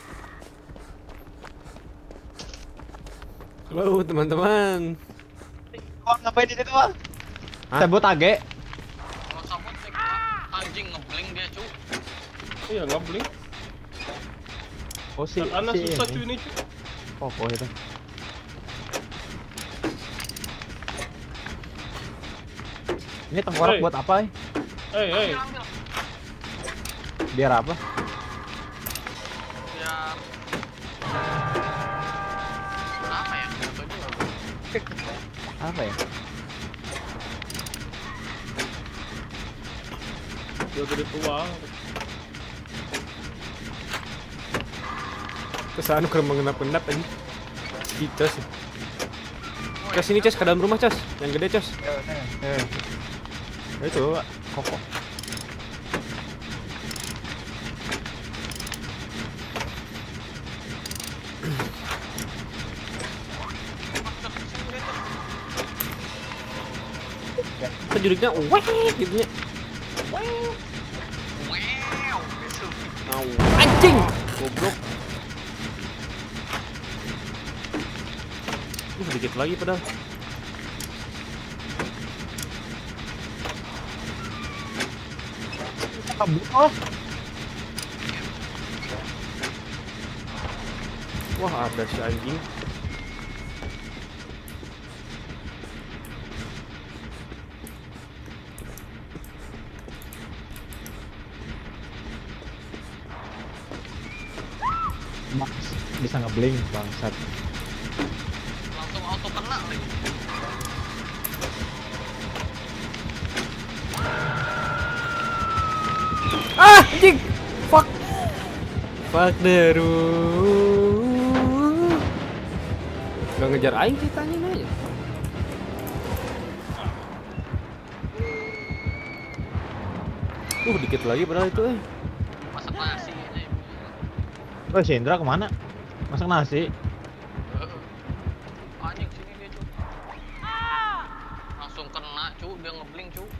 Halo teman-teman. Wah, ngapain di situ, Bang? Hah? Sebut age. Kalau sabut tek anjing ngebling dia cu. Iya ngebling. Oh, Karena susah cuy ini cuy. Oh, itu. Ini tengkorak Hey. buat apa, Hei. Ambil. Biar apa? Ya. Apa ya? Gak tau juga gua. Apa ya? Dia gede tua. Kesana kurang mengendap-endap aja. Gitu sih. Ke sini, Cos, ke dalam rumah, Cos. Yang gede, Cos. Itu, kokok. Itu juriknya wek gitu nya. Au, anjing. Goblok. Sedikit lagi padahal. Oh, Wah, ada si anjing. Max bisa ngebling bangsat. Langsung auto kena lagi. Ah, anjing. Fuck. Fuck deru. Gak ngejar aing ceritanya aja. Dikit lagi padahal itu Masak nasi aja. Oh, si Indra kemana? Masak nasi. Anjing sini dia cu. Langsung kena cu, dia ngebling cu.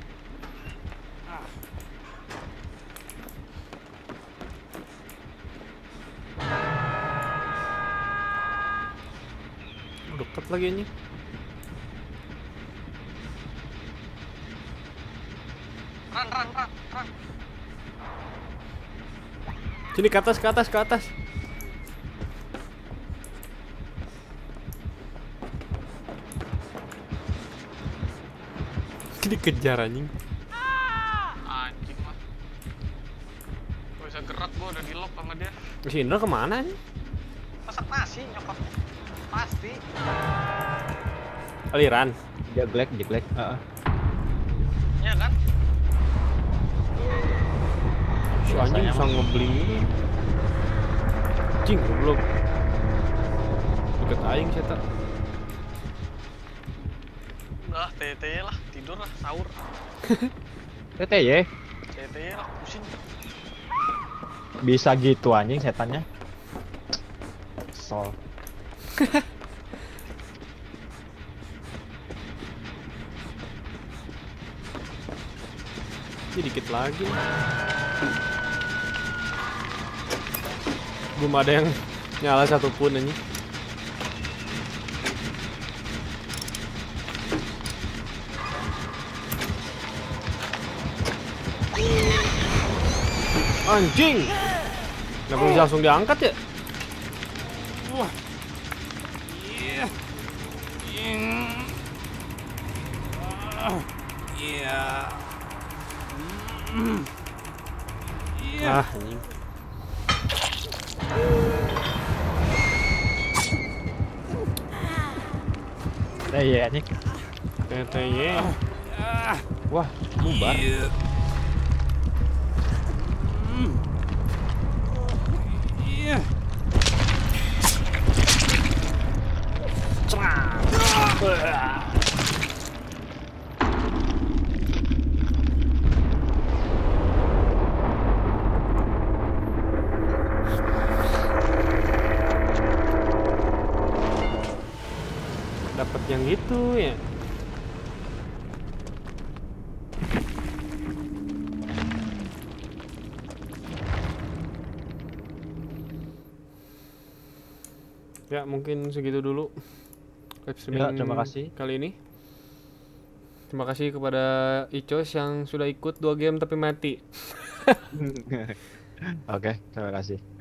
Deket lagi ini. Run. Sini ke atas, ke atas, ke atas. Dikejar anjing. Anjing mah. Gak bisa gerak, gua udah di lock sama dia. Si Indra kemana nih? Masak nasi nyokap. Pasti. Aliran. Jeglek. Iya kan? Si anjing bisa ngebling ini. Cing, belum. Deket aing cetak. Udah, TT lah, tidur lah, sahur. Tete ya, TT lah, pusing. bisa gitu anjing setannya. Sol. Ini dikit lagi. Belum ada yang nyala satupun ini. Anjing. Kenapa bisa langsung diangkat ya? Wah. Iya. Iya. Ah, anjing. Iya anjing. TTY. Wah, bubar. Iya. Dapat yang gitu ya. Ya, mungkin segitu dulu live streaming Ya, terima kasih. kali ini. Terima kasih kepada Icos yang sudah ikut 2 game tapi mati. Oke, terima kasih.